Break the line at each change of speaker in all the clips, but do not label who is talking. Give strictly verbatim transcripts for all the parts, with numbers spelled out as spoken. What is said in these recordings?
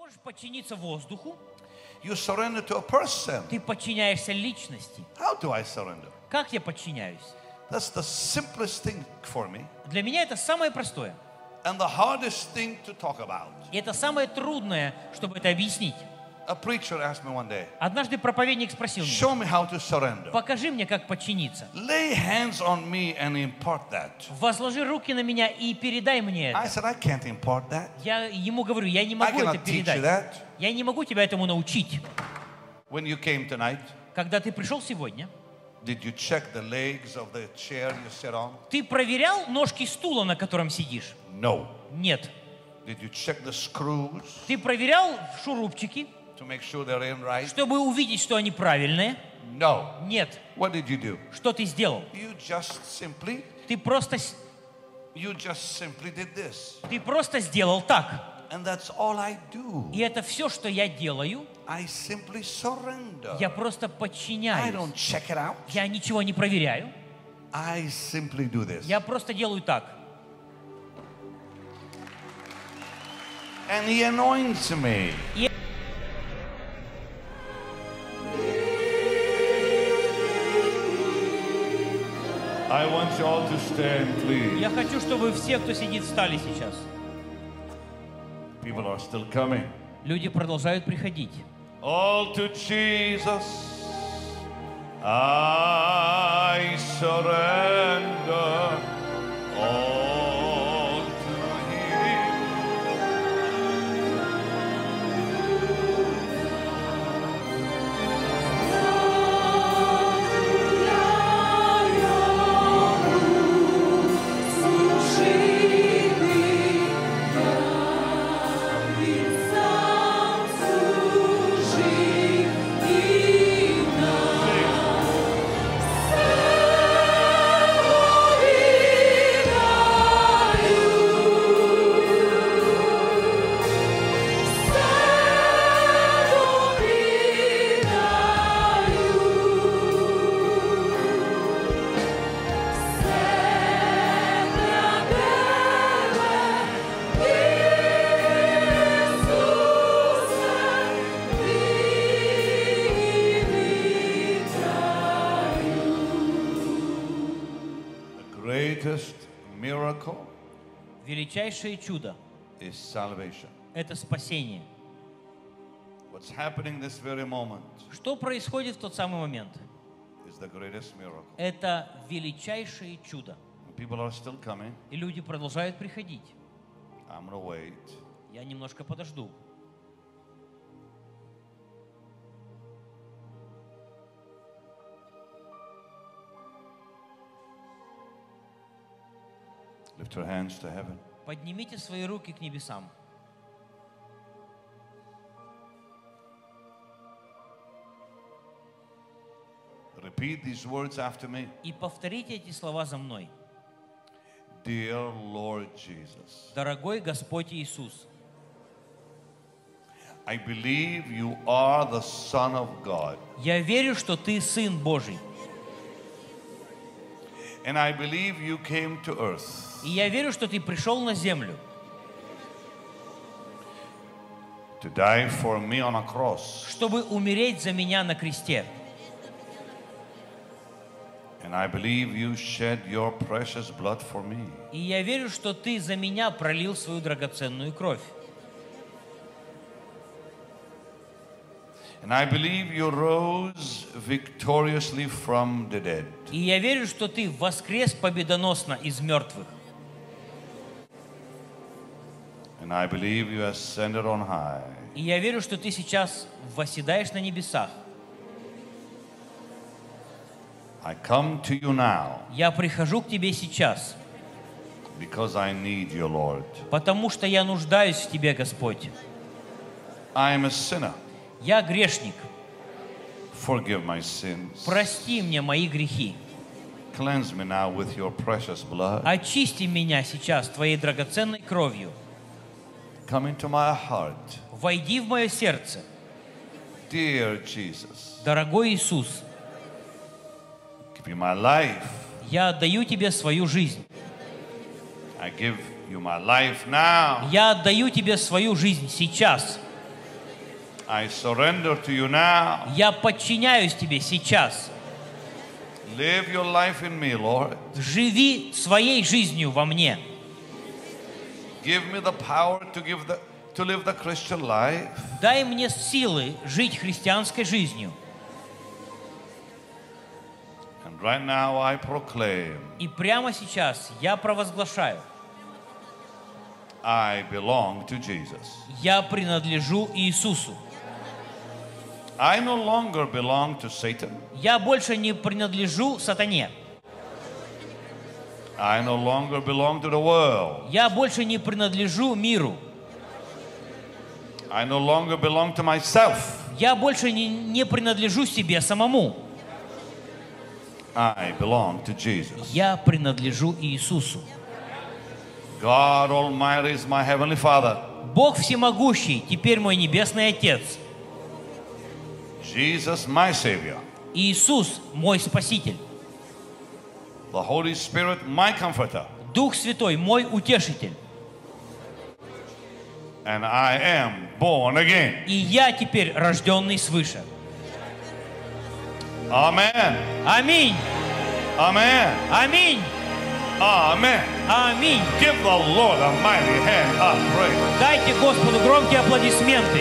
можешь подчиниться воздуху.
You surrender to a person.
Ты подчиняешься личности.
How do I surrender?
Как я подчиняюсь?
That's the simplest thing for me.
Для меня это самое простое.
And the hardest thing to talk about.
И это самое трудное, чтобы это объяснить.
A preacher asked me one day,
Однажды проповедник спросил
show
меня,
me how to surrender.
покажи мне, как подчиниться.
Lay hands on me and impart that.
Возложи руки на меня и передай мне
I
это.
said, I can't impart that.
Я ему говорю, я не
I
могу это
cannot teach you
передать.
that.
Я не могу тебя этому научить.
When you came tonight,
Когда ты пришел сегодня,
did you check the legs of the chair you sit on?
ты проверял ножки стула, на котором сидишь?
No.
Нет.
Did you check the screws
Ты проверял шурупчики,
to make sure they're in right?
чтобы увидеть, что они правильные?
No.
Нет.
What did you do?
Что ты сделал?
You just simply,
Ты просто, с-
you just simply did this.
ты просто сделал так.
And that's all I do.
И это все, что я делаю.
I simply surrender.
Я просто
I
подчиняюсь.
don't check it out.
Я ничего не проверяю.
I simply do this.
Я просто делаю так.
And he anoints me.
И
I want you all to stand, please.
я хочу, чтобы все, кто сидит, встали сейчас.
People are still coming.
Люди продолжают приходить.
All to Jesus, I surrender. All to Him. Greatest miracle
Величайшее чудо
is salvation.
– это спасение.
What's happening this very moment
Что происходит в тот самый момент?
is the greatest miracle.
Это величайшее чудо.
People are still coming.
И люди продолжают приходить.
I'm gonna wait.
Я немножко подожду.
Lift your hands to heaven.
Поднимите свои руки к небесам.
Repeat these words after me.
И повторите эти слова за мной.
Dear Lord Jesus,
Дорогой Господь Иисус,
I believe you are the Son of God.
я верю, что Ты Сын Божий.
And I believe you came to earth
И я верю, что Ты пришел на землю,
to die for me on a cross.
чтобы умереть за меня на кресте.
And I believe you shed your precious blood for me.
И я верю, что Ты за меня пролил свою драгоценную кровь.
And I believe you rose victoriously from the dead.
И я верю, что Ты воскрес победоносно из мертвых.
And I believe you ascended on high.
И я верю, что Ты сейчас восседаешь на небесах.
I come to you now
Я прихожу к Тебе сейчас,
because I need you, Lord.
потому что я нуждаюсь в Тебе, Господь.
I am a sinner.
Я грешник.
Forgive my sins.
Прости мне мои грехи.
Cleanse me now with your precious blood.
Очисти меня сейчас Твоей драгоценной кровью.
Come into my heart.
Войди в мое сердце.
Dear Jesus,
Дорогой Иисус,
give you my life.
я отдаю Тебе свою жизнь.
I give you my life now.
Я отдаю Тебе свою жизнь сейчас.
I surrender to you now.
Я подчиняюсь Тебе сейчас.
Live your life in me, Lord.
Живи своей жизнью во мне.
Give me the power to give the to live the Christian life.
Дай мне силы жить христианской жизнью.
And right now I proclaim,
И прямо сейчас я провозглашаю,
I belong to Jesus.
я принадлежу Иисусу.
I no longer belong to Satan.
Я больше не принадлежу сатане.
I no longer belong to the world.
Я больше не принадлежу миру.
I no longer belong to myself.
Я больше не, не принадлежу себе самому.
I belong to Jesus.
Я принадлежу Иисусу.
God Almighty is my Heavenly Father.
Бог всемогущий, теперь мой небесный Отец.
Jesus, my Savior.
Иисус, мой Спаситель.
The Holy Spirit, my Comforter.
Дух Святой, мой Утешитель.
And I am born again.
И я теперь рожденный свыше.
Amen.
Аминь.
Amen.
Аминь.
Amen.
Аминь.
Give the Lord a mighty hand of praise.
Дайте Господу громкие аплодисменты.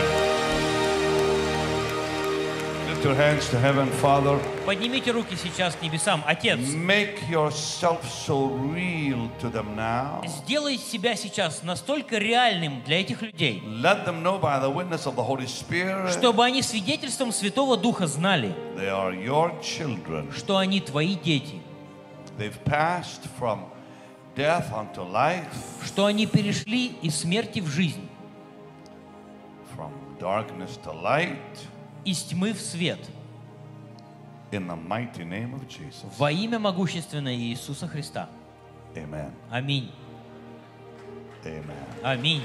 Lift your hands to heaven, Father.
Поднимите руки сейчас к небесам. Отец,
Make yourself so real to them now.
сделай себя сейчас настолько реальным для этих людей,
Let them know by the witness of the Holy Spirit
чтобы они свидетельством Святого Духа знали,
they are your children.
что они твои дети,
They've passed from death unto life,
что они перешли из смерти в жизнь,
from darkness to light,
из тьмы в свет.
in the mighty name of Jesus.
Во имя могущественное Иисуса Христа.
Amen.
Аминь.
Amen.
Аминь.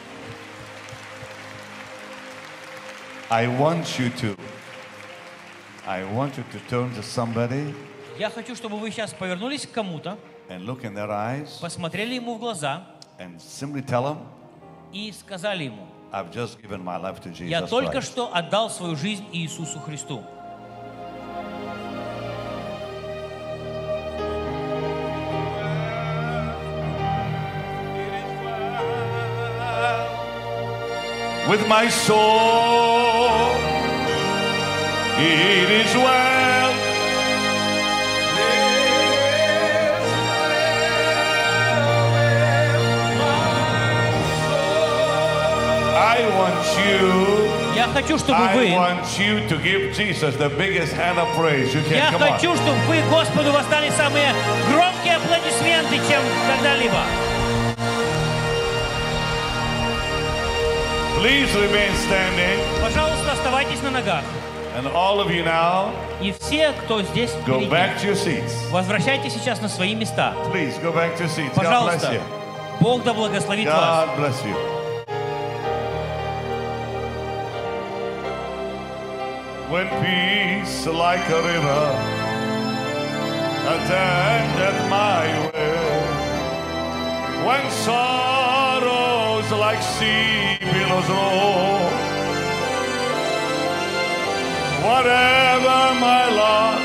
I want you to, I want you to turn to somebody
Я хочу, чтобы вы сейчас повернулись к кому-то,
and look in their eyes
посмотрели ему в глаза
and simply tell them,
и сказали ему:
I've just given my life to Jesus
я только
Christ.
что отдал свою жизнь Иисусу Христу.
With my soul, it is well. I want you,
Я хочу, чтобы
I
вы,
want you to give Jesus the biggest hand of praise you
я
can. Come on.
хочу, чтобы вы Господу воздали самые громкие аплодисменты, чем когда-либо.
Please remain standing.
Пожалуйста, оставайтесь на ногах.
And all of you now,
И все, кто здесь
go
впереди,
back to your seats.
возвращайтесь сейчас на свои места.
Please go back to your seats. God bless
Пожалуйста,
you.
Бог да благословит вас.
God bless you. When peace like a river attendeth my way, when sorrows like sea billows roll, whatever my lot,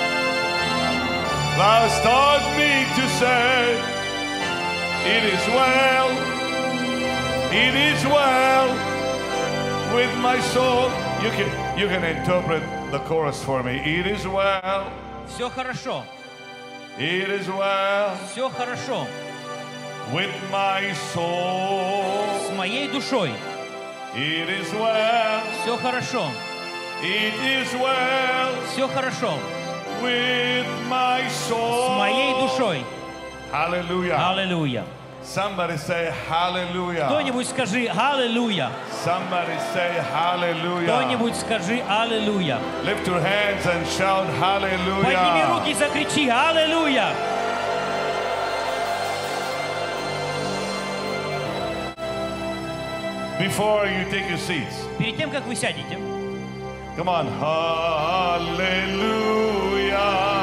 thou hast taught me to say, it is well, it is well with my soul. You can, you can interpret the chorus for me. It is well,
Все хорошо,
it is well
все хорошо
with my soul.
с моей душой.
It is well,
Все хорошо,
it is well
все хорошо
with my soul.
с моей душой.
Hallelujah.
Аллилуйя.
Somebody say hallelujah.
Кто-нибудь скажи аллилуйя.
Somebody say hallelujah.
Кто-нибудь скажи аллилуйя.
Lift your hands and shout
Подними
hallelujah.
руки и закричи аллилуйя.
Before you take your seats,
Перед тем, как вы сядете,
come on, hallelujah.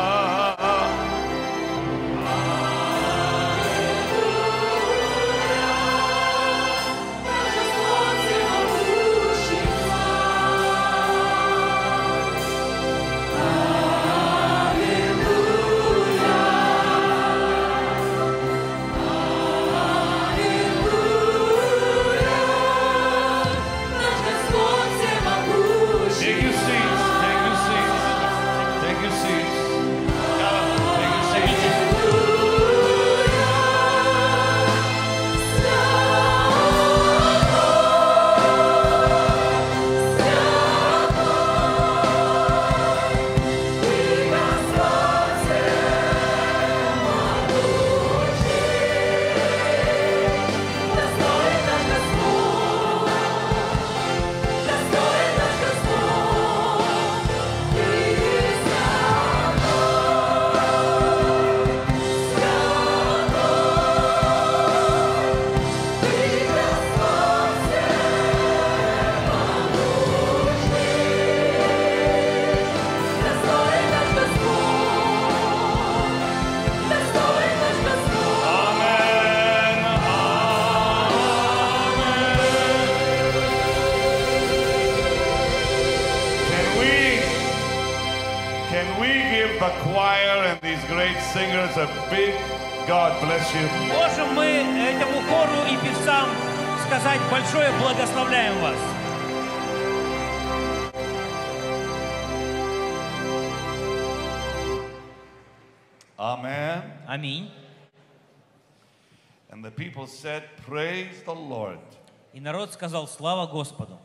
a choir and these great singers a big God bless you.
Можем мы этому хору и певцам сказать большое благословляем вас.
Amen.
Аминь.
And the people said, praise the Lord.
И народ сказал: слава Господу.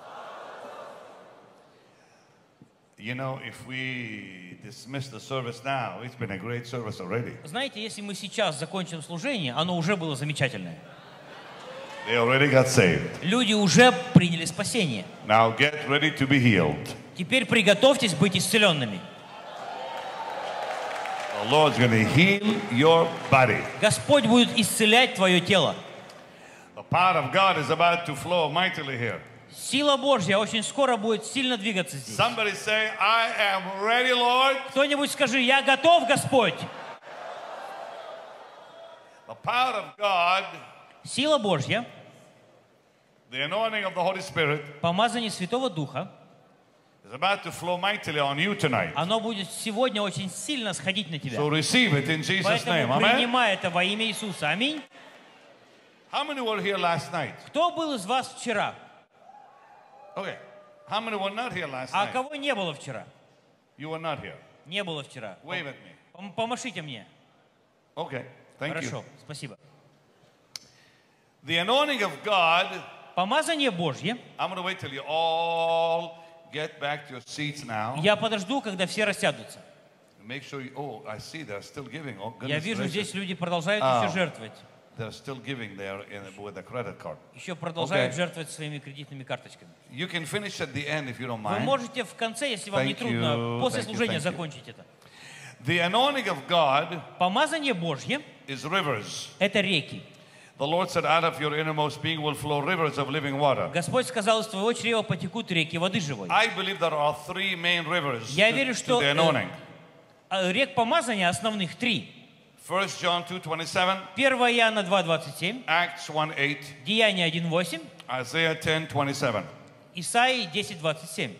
You know, if we dismiss the service now, it's been a great service already.
Знаете, если мы сейчас закончим служение, оно уже было замечательное.
They already got saved.
Люди уже приняли спасение.
Now get ready to be healed.
Теперь приготовьтесь быть исцеленными.
The Lord's going to heal your body.
Господь будет исцелять твое тело.
The power of God is about to flow mightily here.
Сила Божья очень скоро будет сильно двигаться здесь.
Somebody say, I am ready, Lord.
Кто-нибудь скажи: я готов, Господь.
The power of God,
Сила Божья,
the anointing of the Holy Spirit,
помазание Святого Духа,
is about to flow mightily on you tonight.
оно будет сегодня очень сильно сходить на тебя.
So receive it in Jesus' name.
Поэтому
Amen.
принимай это во имя Иисуса. Аминь.
How many were here last night?
Кто был из вас вчера?
Okay. How many were not here last
А
night?
кого не было вчера?
You were not here.
Не было вчера.
Wave at me.
Пом- Помашите мне.
Okay. Thank
Хорошо,
you.
спасибо.
The anointing of God,
Помазание Божье.
I'm going to wait till you all get back to your seats now.
Я подожду, когда все рассядутся.
Make sure you, oh, I see they're still giving. Oh,
Я
goodness
вижу,
gracious.
здесь люди продолжают
А.
еще жертвовать.
They're still giving there in, with a credit card.
Еще продолжают
Okay.
жертвовать своими кредитными карточками.
You can finish at the end if you don't
Вы
mind.
можете в конце, если вам не
Thank
трудно,
you,
после
thank you,
служения
thank you.
закончить это.
The anointing of God
Помазание Божье
is rivers.
– это реки.
The Lord said, out of your innermost being will flow rivers of living water.
Господь сказал: из твоего чрева потекут реки воды живой.
I believe there are three main rivers
Я
to,
верю,
to
что
the anointing.
э, рек помазания основных три.
First John two twenty-seven,
первое Иоанна два двадцать семь,
Acts one eight,
Деяния один восемь,
Isaiah ten twenty-seven.
Исаии десять двадцать семь.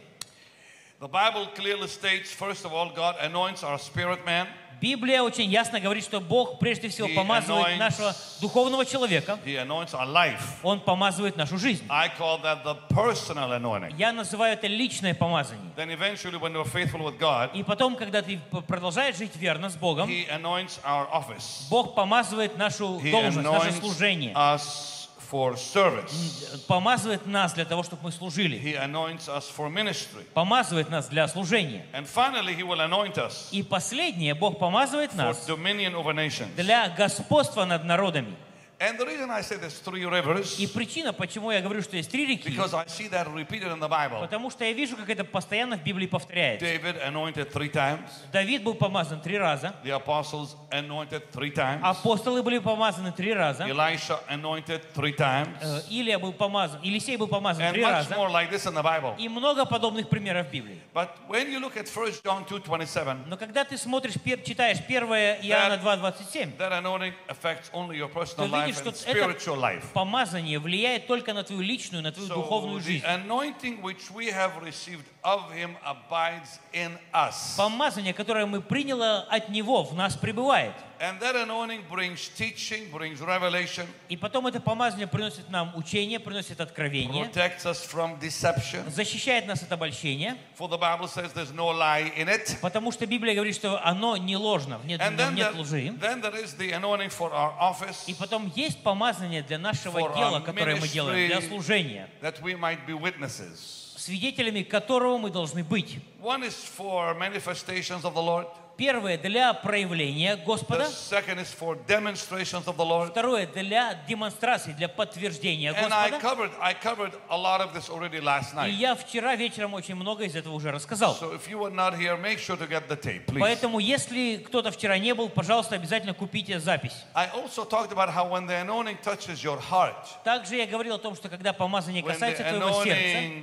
The Bible clearly states, first of all, God anoints our spirit man.
Библия очень ясно говорит, что Бог прежде всего
He
помазывает
anoints-
нашего духовного человека.
He anoints our life.
Он помазывает нашу жизнь.
I call that the personal anointing.
Я называю это личное помазание.
Then eventually, when you're faithful with God,
И потом, когда ты п- продолжаешь жить верно с Богом,
He anoints our office.
Бог помазывает нашу
He
должность, наше
anoints
служение.
us for service.
Помазывает нас для того, чтобы мы служили.
He anoints us for ministry.
Помазывает нас для служения.
And finally, He will anoint us
И последнее, Бог помазывает
for
нас
dominion over nations.
для господства над народами.
And the reason I say there's three rivers,
И причина, почему я говорю, что есть три реки,
because I see that repeated in the Bible.
потому что я вижу, как это постоянно в Библии повторяется.
David anointed three times.
Давид был помазан три раза,
The apostles anointed three times.
апостолы были помазаны три раза,
Elisha anointed three times.
э, Илия был помазан, Елисей был помазан
And
три
much
раза,
more like this in the Bible.
и много подобных примеров в Библии.
But when you look at First John two twenty-seven,
Но когда ты смотришь, пер- читаешь первое Иоанна два двадцать семь,
that anointing affects only your personal
ты видишь,
life
что
and
это
spiritual life.
помазание влияет только на твою личную, на твою
So
духовную
the
жизнь.
anointing which we have received of Him abides in us.
Помазание, которое мы приняли от Него, в нас пребывает.
And that anointing brings teaching, brings revelation,
И потом это помазание приносит нам учение, приносит откровение,
protects us from deception.
защищает нас от обольщения,
For the Bible says there's no lie in it.
потому что Библия говорит, что оно не ложно, в нет,
And
в
then
нем нет
there,
лжи.
then there is the anointing for our office,
И потом есть помазание для нашего
For
дела,
our
которое мы делаем, для
ministry.
служения,
that we might be witnesses.
свидетелями которого мы должны быть.
One is for manifestations of the Lord.
Первое для проявления
The
Господа,
second is for demonstrations of the Lord.
второе для демонстрации, для подтверждения
And I
Господа.
covered, I covered a lot of this already last
И
night.
я вчера вечером очень много из этого уже рассказал.
So if you were not here, make sure to get the tape, please.
Поэтому, если кто-то вчера не был, пожалуйста, обязательно купите запись.
I also talked about how when the anointing touches your heart,
Также я говорил о том, что когда помазание
when
касается
the
твоего сердца,
anointing, when the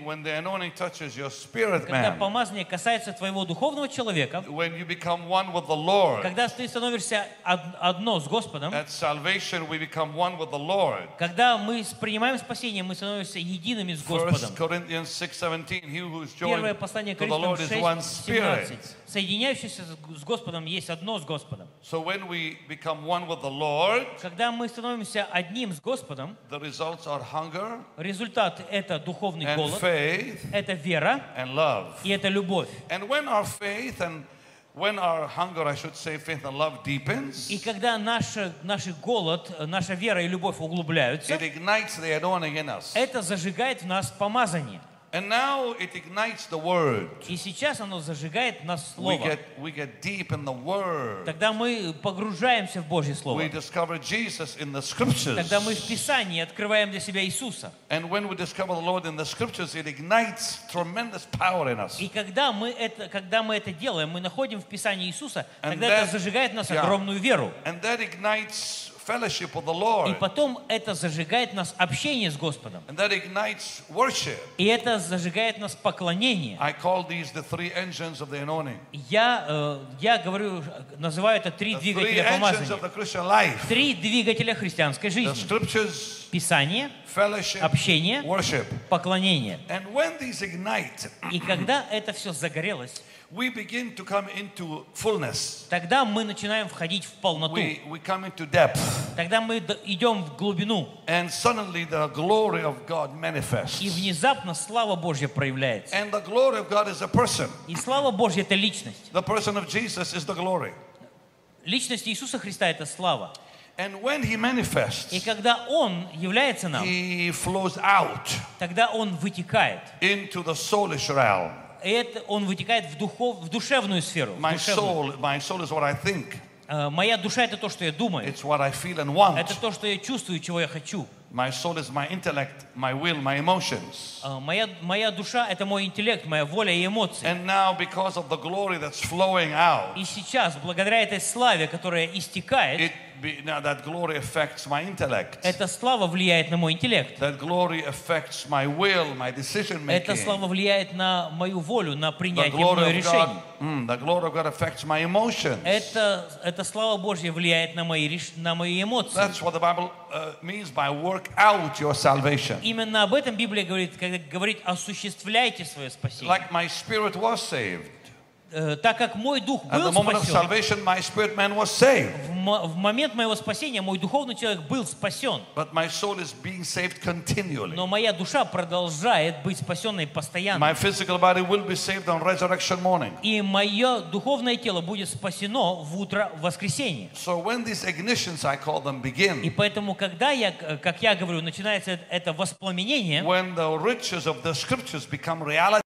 anointing touches your spirit
Когда
man,
помазание касается твоего духовного человека,
when you become one with the Lord,
когда ты становишься од- одно с Господом,
at salvation we become one with the Lord.
когда мы принимаем спасение, мы становимся едиными с Господом.
First Corinthians six seventeen, he who is
Первое
joined
послание
to the Lord is one
шесть
spirit.
семнадцать. Соединяющийся с Господом есть одно с Господом.
So when we become one with the Lord,
Когда мы становимся одним с Господом,
the results are hunger
результат — это духовный
and
голод,
faith
это вера
and love.
и это любовь.
And when our faith and when our hunger, I should say, faith and love deepens,
И когда наш, наш голод, наша вера и любовь углубляются,
it ignites the anointing in us.
это зажигает в нас помазание.
And now it ignites the word.
И сейчас оно зажигает в нас
We
Слово.
get, we get deep in the word.
Тогда мы погружаемся в Божье Слово.
We discover Jesus in the scriptures.
Тогда мы в Писании открываем для себя Иисуса.
And when we discover the Lord in the scriptures, it ignites tremendous power in us.
И когда мы это, когда мы это делаем, мы находим в Писании Иисуса,
And
тогда
that-
это зажигает в нас
yeah.
огромную веру.
And that ignites fellowship with the
И
Lord.
потом это зажигает в нас общение с Господом.
And that ignites worship.
И это зажигает в нас поклонение.
I call these the three engines of the anointing.
Я, э, я говорю, называю это три
The three
двигателя
engines
помазания.
of the Christian life.
Три двигателя христианской
The
жизни.
scriptures,
Писание,
fellowship,
общение,
worship.
поклонение.
And when these ignite,
И когда это все загорелось,
we begin to come into fullness.
тогда мы начинаем входить в полноту.
We, we come into depth.
Тогда мы д- идем в глубину.
And suddenly the glory of God manifests.
И внезапно слава Божья проявляется.
And the glory of God is a person.
И слава Божья — это личность.
The person of Jesus is the glory.
Личность Иисуса Христа — это слава.
And when he manifests,
И когда Он является нам,
he flows out
тогда Он вытекает.
into the soulish realm.
И это Он вытекает в, духов, в душевную сферу. в
My
душевную.
soul, my soul is what I think.
Э, Моя душа — это то, что я думаю.
It's what I feel and want.
Это то, что я чувствую, чего я хочу.
My soul is my intellect, my will, my emotions.
Э, Моя, моя душа — это мой интеллект, моя воля и эмоции.
And now, because of the glory that's flowing out,
И сейчас, благодаря этой славе, которая истекает,
it be, now that glory affects my intellect.
эта слава влияет на мой интеллект.
That glory affects my will, my decision
Эта
making.
слава влияет на мою волю, на
The
принятие мною
glory of
решений.
God, mm, the glory of God affects my emotions.
Это, эта слава Божья влияет на мои, реш- на мои эмоции.
That's what the Bible uh, means by work out your salvation.
Именно об этом Библия говорит, когда говорит: осуществляйте свое спасение.
Like my spirit was saved.
Э, Так как мой дух
At the
был
moment of
спасен,
salvation, my spirit man was saved.
в, мо- в момент моего спасения мой духовный человек был спасен,
But my soul is being saved continually.
но моя душа продолжает быть спасенной постоянно.
My physical body will be saved on resurrection morning.
И мое духовное тело будет спасено в утро в воскресенье.
So when these ignitions, I call them,
И
begin,
поэтому, когда я, э, как я говорю, начинается это воспламенение,
when the riches of the scriptures become reality,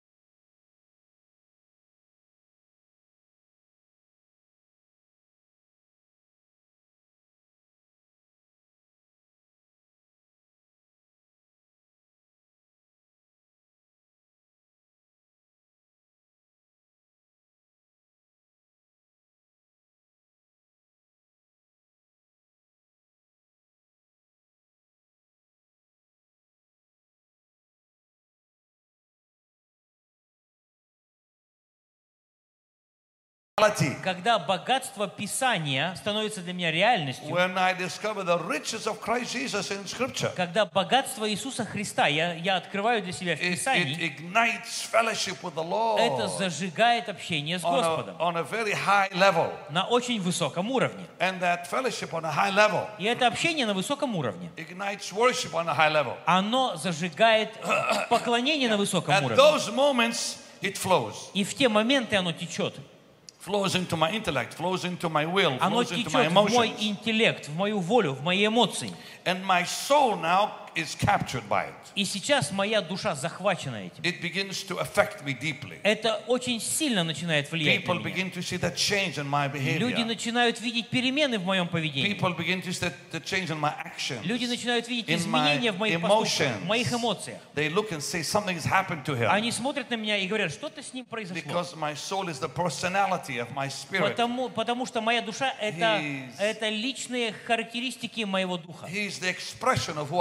когда богатство Писания становится для меня реальностью,
when I discover the riches of Christ Jesus in scripture,
когда богатство Иисуса Христа я, я открываю для себя в
it, it
Писании,
ignites fellowship with the Lord
это зажигает общение с
on
Господом
a, on a very high level.
на очень высоком уровне.
And that fellowship on a high level
И это общение на высоком уровне,
ignites worship on a high level.
оно зажигает поклонение на высоком
At
уровне.
those moments, it flows.
И в те моменты оно течет.
Flows into my intellect, flows into my will,
Оно
flows into my
течет в мой
emotions.
интеллект, в мою волю, в мои эмоции.
And my soul now is captured by it.
И сейчас моя душа захвачена этим.
It begins to affect me deeply.
Это очень сильно начинает влиять на
People
меня.
begin to see the change in my
Люди
behavior.
начинают видеть перемены в моем поведении.
People begin to see the change in my actions.
Люди начинают видеть
In my
изменения в моих поступках,
emotions.
в моих эмоциях.
They look and say something has happened to him.
Они смотрят на меня и говорят: что-то с ним произошло.
Because my soul is the personality of my spirit.
Потому, потому что моя душа — это,
He's-
это личные характеристики моего духа.
He's the expression of who I am.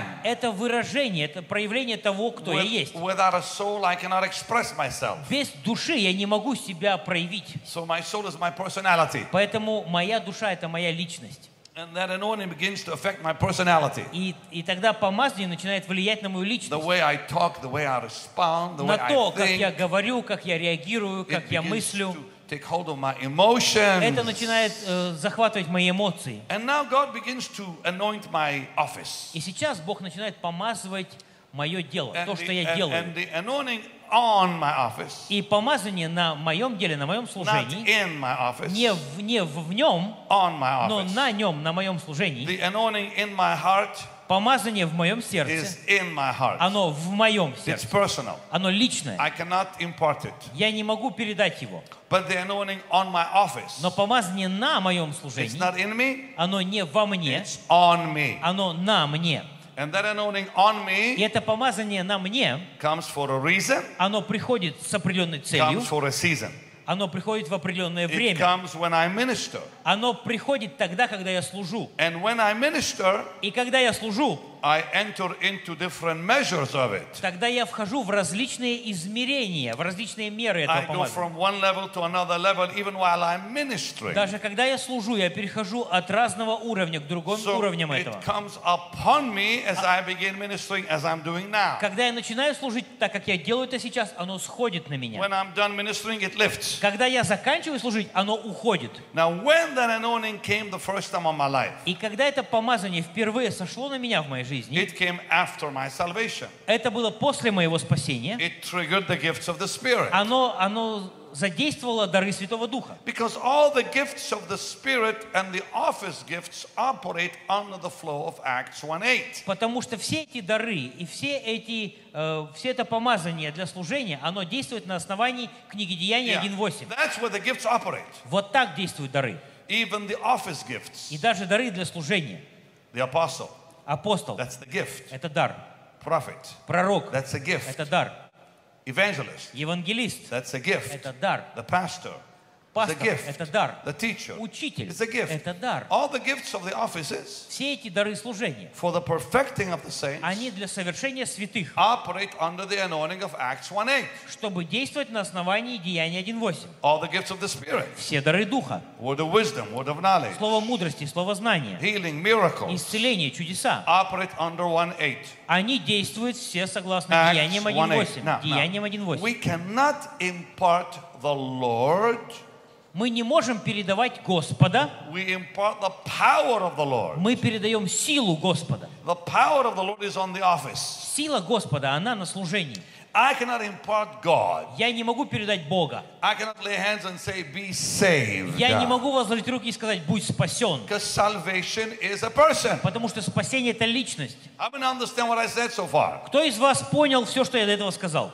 Это выражение, это проявление того, кто я
With-
есть.
without a soul, I cannot express myself.
Без души я не могу себя проявить.
So my soul is my personality.
Поэтому моя душа — это моя личность.
And that anointing begins to affect my personality.
И, и тогда помазание начинает влиять на мою
The
личность.
way I talk, the way I respond, the way
На
I
то, как я
think.
говорю, как я реагирую,
It
как я
begins
мыслю.
to take hold of my emotions.
Это начинает э, захватывать мои эмоции.
And now God begins to anoint my office.
И сейчас Бог начинает помазывать мое дело,
And
то,
the,
что я
and,
делаю.
and the anointing on my office,
И помазание на моем деле, на моем
not
служении,
in my office,
не в, не в нем,
on my
но
office.
на нем, на моем служении.
The anointing in my heart
Помазание в моем
is
сердце,
in my heart.
оно в моем
It's
сердце,
personal.
оно личное.
I cannot impart it.
Я не могу передать его.
But the anointing on my office,
Но помазание на моем
it's
служении,
not in me,
оно не во мне,
it's on me.
оно на мне.
And that anointing on
И
me
это помазание на мне,
comes for a reason,
оно приходит с определенной целью,
comes for a season.
оно приходит в определенное
It
время.
comes when I minister.
Оно приходит тогда, когда я служу.
And when I minister,
И когда я служу,
I enter into different measures of it.
тогда я вхожу в различные измерения, в различные меры этого
I go
помазания.
from one level to another level even while I'm ministering.
Даже когда я служу, я перехожу от разного уровня к другим
So
уровням
it
этого.
comes upon me as I begin ministering as I'm doing now.
Когда я начинаю служить так, как я делаю это сейчас, оно сходит на меня.
When I'm done ministering, it lifts.
Когда я заканчиваю служить, оно уходит.
Now, when that anointing came the first time in my life,
И когда это помазание впервые сошло на меня в моей жизни,
it came after my salvation.
это было после моего спасения,
It triggered the gifts of the Spirit.
оно, оно задействовало дары Святого Духа.
Because all the gifts of the Spirit and the office gifts operate under the flow of Acts one eight.
Потому что все эти дары и все, эти, э, все это помазание для служения, оно действует на основании книги Деяния
Yeah,
один восемь.
that's where the gifts operate.
Вот так действуют дары.
Even the office gifts.
И даже дары для служения.
The apostle,
Апостол
that's the gift.
– это дар.
Prophet,
Пророк
that's a
–
gift.
это дар.
Evangelist,
Евангелист
that's a
–
gift.
это дар.
The pastor, it's a
Пастор –
gift.
это дар.
The teacher,
Учитель
it's a
–
gift.
это дар.
All the gifts of the offices
Все эти дары служения,
for the perfecting of the saints
они для совершения святых,
operate under the anointing of Acts one eight.
чтобы действовать на основании Деяния один восемь.
All the gifts of the Spirit,
Все дары Духа,
word of wisdom, word of knowledge,
слово мудрости, слово знания,
healing, miracles,
исцеление, чудеса,
operate under one eight.
они действуют все согласно
Acts
Деяниям один
one eight.
восемь.
Now,
Деяниям
now,
один восемь.
we cannot impart the Lord,
Мы не можем передавать Господа,
we impart the power of the Lord.
мы передаем силу Господа.
The power of the Lord is on the office.
Сила Господа, она на служении.
I cannot impart God.
Я не могу передать Бога.
I cannot lay hands and say, be saved.
Я не могу возложить руки и сказать, будь спасен.
Because salvation is a person.
Потому что спасение – это личность.
I mean, understand what I said so far.
Кто из вас понял все, что я до этого сказал?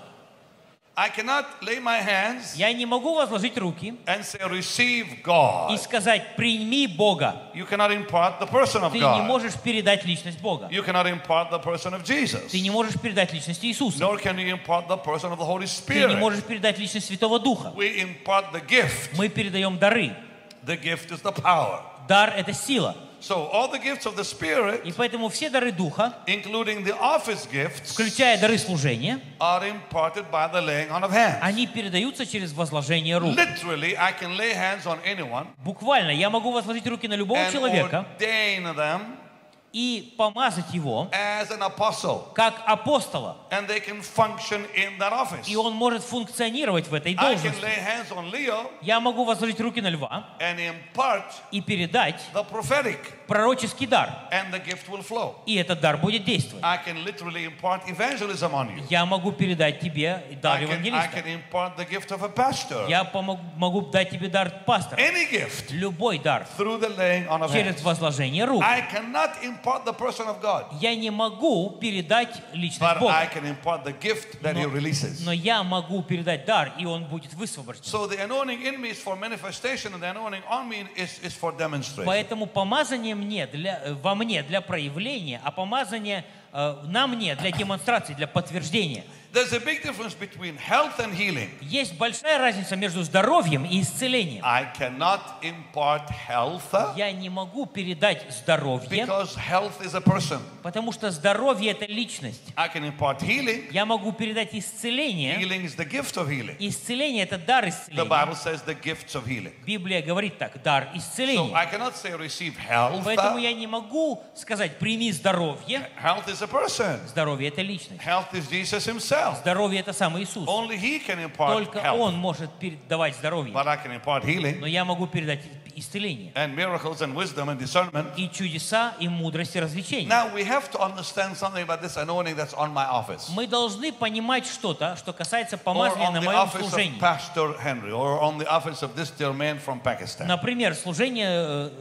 I cannot lay my hands
Я не могу возложить руки
and say, receive
и
God.
сказать, прими Бога.
You cannot impart the person of
Ты не
God.
можешь передать личность Бога.
You cannot impart the person of Jesus.
Ты не можешь передать личность Иисуса.
Nor can you impart the person of the Holy
Ты не
Spirit.
можешь передать личность Святого Духа.
We impart the gift.
Мы передаем дары.
The gift is the power.
Дар – это сила.
So all the gifts of the Spirit,
И поэтому все дары Духа,
including the office gifts,
включая дары служения,
are imparted by the laying on of hands.
они передаются через возложение рук.
Literally, I can lay hands on anyone
Буквально, я могу возложить руки на любого
and
человека
ordain them
и помазать его
as an apostle,
как апостола.
and they can function in that office.
И он может функционировать в этой
I can
должности.
lay hands on Leo
Я могу возложить руки на льва
and impart
и передать
the prophetic,
пророческий дар.
and the gift will flow.
И этот дар будет действовать.
I can literally impart evangelism on you.
Я могу передать тебе дар
I can, I
евангелиста.
can impart the gift of a pastor.
Я помогу, могу дать тебе дар пастора.
Any gift
Любой дар
through the laying on of
через
hands.
возложение рук.
I cannot impart the person of God,
Я не могу передать личность
but I
Бога,
can impart the gift that He releases.
но я могу передать дар, и он будет высвобожден.
So the anointing in me is for manifestation, and the anointing on me is, is for demonstration.
Поэтому помазание мне для, э, во мне для проявления, а помазание э, на мне для демонстрации, для подтверждения.
There's a big difference between health and healing.
Есть большая разница между здоровьем и исцелением.
I cannot impart health
Я не могу передать здоровье,
because health is a person.
потому что здоровье – это личность.
I can impart healing.
Я могу передать исцеление.
Healing is the gift of healing.
Исцеление – это дар
The
исцеления.
Bible says the gifts of healing.
Библия говорит так: дар
So
исцеления.
I cannot say receive health.
Поэтому я не могу сказать: прими здоровье.
Health is a person.
Здоровье – это личность.
Health is Jesus himself.
Здоровье – это сам Иисус.
Only he can impart
Только
health.
Он может передавать здоровье.
But I can impart healing
Но я могу передать исцеление.
and miracles and wisdom and discernment.
И чудеса, и мудрость, и развлечения.
Now we have to understand something about this anointing that's on my office.
Мы должны понимать что-то, что касается
Or
помазания
on
на
the
моем
office of
служении.
Pastor Henry, or on the office of this dear man from Pakistan.
Например, служение, э,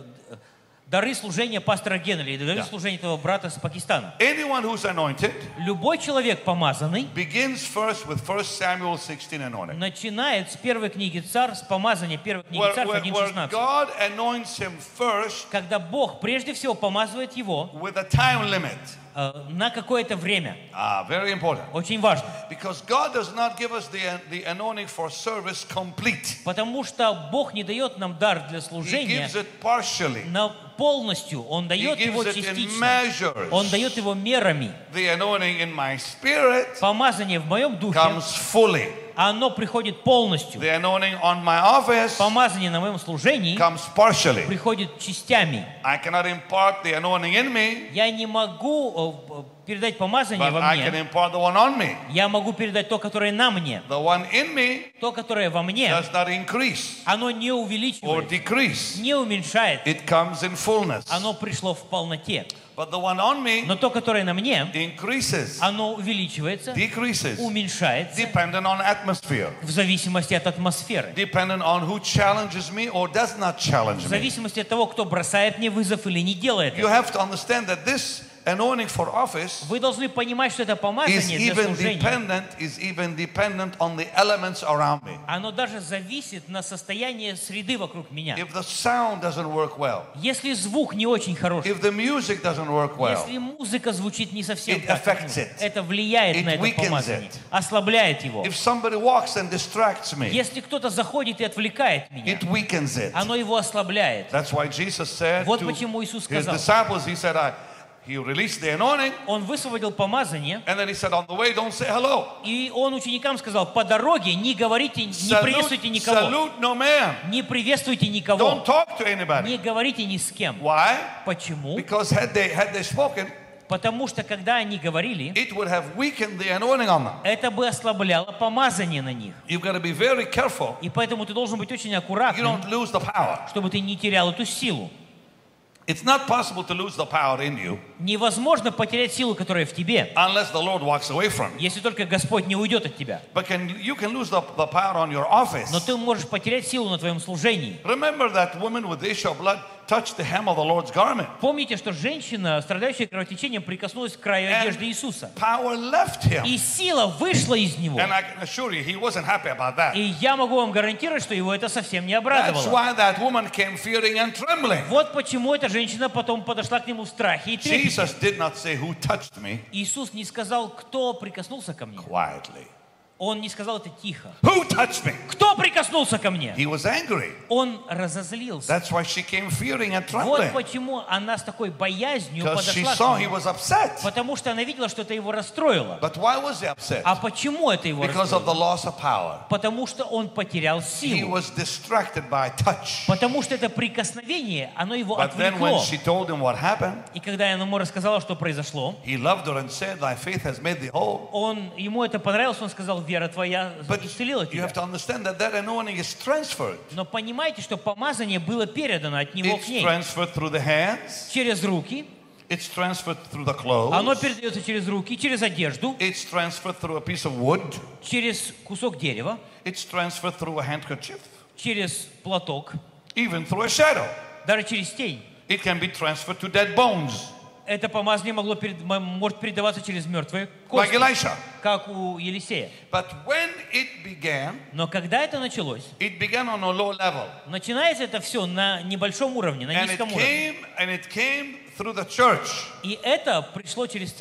дары служения пастора Генри, дары
Да.
служения этого брата с Пакистана.
Anyone who's anointed
Любой человек помазанный
begins first with First Samuel sixteen anointing.
начинает с первой книги Царств, с помазания первой книги
Where,
Царств
where,
один
where
шестнадцать.
God anoints him first
Когда Бог прежде всего помазывает его
with a time limit.
э, на какое-то время.
Ah, very important.
Очень важно.
Because God does not give us the, the anointing for service complete.
Потому что Бог не дает нам дар для
He
служения
gives it partially.
на полностью. Он
He
дает его
gives it in
частично.
measures.
Он дает его мерами.
The anointing in my spirit
Помазание в моем духе,
comes fully.
оно приходит полностью.
The anointing on my office
Помазание на моем служении
comes partially.
приходит частями.
I cannot impart the anointing in me,
Я не могу э, передать помазание
but
во
I can
мне.
impart the one on me.
Я могу передать то, которое на мне.
The one in me
То, которое во мне,
does not increase
оно не
or
увеличивается,
decrease.
не уменьшает.
It comes in fullness.
Оно пришло в полноте.
But the one on me
Но то, которое на мне,
increases,
оно увеличивается,
decreases,
уменьшается
dependent on atmosphere,
в зависимости от атмосферы.
dependent on who challenges me or does not challenge
В
me.
зависимости от того, кто бросает мне вызов или не делает
You
это.
have to understand that this anointing for office
Вы должны понимать, что это
is
помазание для
even
служения.
dependent, is even dependent on the elements around me.
Оно даже зависит на состоянии среды вокруг меня.
If the sound doesn't work well,
Если звук не очень хороший,
if the music doesn't work well,
если музыка звучит не совсем
It
так, как
affects
нужно,
it.
это влияет
It
на это
weakens
помазание,
it.
ослабляет его.
if somebody walks and distracts me,
Если кто-то заходит и отвлекает меня,
it weakens it.
оно его ослабляет.
That's why Jesus said
Вот
to
почему Иисус
his
сказал,
disciples, he said, I, he released the anointing,
Он высвободил помазание,
and then he said, on the way, don't say hello.
и Он ученикам сказал: по дороге не говорите, не
Salute,
приветствуйте никого.
salute no man.
Не приветствуйте
Don't
никого.
talk to anybody.
Не говорите ни с кем.
Why?
Почему?
Because had they, had they spoken,
Потому что когда они говорили,
it would have weakened the anointing on them.
это бы ослабляло помазание на них.
You've got to be very careful.
И поэтому ты должен быть очень
You
аккуратным,
don't lose the power.
чтобы ты не терял эту силу.
It's not possible to lose the power in you
Невозможно потерять силу, которая в тебе,
unless the Lord walks away from you.
если только Господь не уйдет от тебя.
But can, you can lose the, the power on your office.
Но ты можешь потерять силу на твоем служении.
Remember that woman with the issue of blood touched the hem of the Lord's garment.
Помните, что женщина, страдающая кровотечением, прикоснулась к краю
And
одежды Иисуса.
power left him.
И сила вышла из него.
And I can assure you, he wasn't happy about that.
И я могу вам гарантировать, что его это совсем не
That's
обрадовало.
why that woman came fearing and trembling.
Вот почему эта женщина потом подошла к нему в страхе и трепете.
Jesus did not say, who touched me,
Иисус не сказал, кто прикоснулся ко мне.
quietly.
Он не сказал это тихо.
Who touched me?
Кто прикоснулся ко мне?
He was angry.
Он разозлился.
That's why she came fearing and
Вот
trembling.
почему она с такой боязнью
Because she
подошла
saw
к
he
нему.
was upset.
Потому что она видела, что это его расстроило.
But why was he upset?
А почему это его
Because of the
расстроило?
loss of power.
Потому что он потерял
He
силу.
was distracted by touch.
Потому что это прикосновение, оно его
But then when
отвлекло.
she told him what happened,
И когда я ему рассказала, что произошло,
he loved her and said, thy faith has made thee whole.
он, ему это понравилось, он сказал: вера твоя
But
исцелила
you
тебя.
have to understand that that anointing is transferred.
Но понимаете, что помазание было передано от него
It's
к ней.
transferred through the hands.
Через руки.
It's transferred through the
Оно
clothes.
передается через руки, через одежду,
It's transferred through a piece of wood.
через кусок дерева,
It's transferred through a handkerchief.
через платок,
Even through a shadow.
даже через тень.
It can be transferred to dead bones.
Это помазание могло перед- м- может передаваться через мертвые
Like
кости,
Elisha.
как у Елисея.
But when it began,
Но когда это началось,
it began on a low level.
начинается это все на небольшом уровне, на
And it
низком уровне.
came, and it came through the church.
И это пришло через церковь.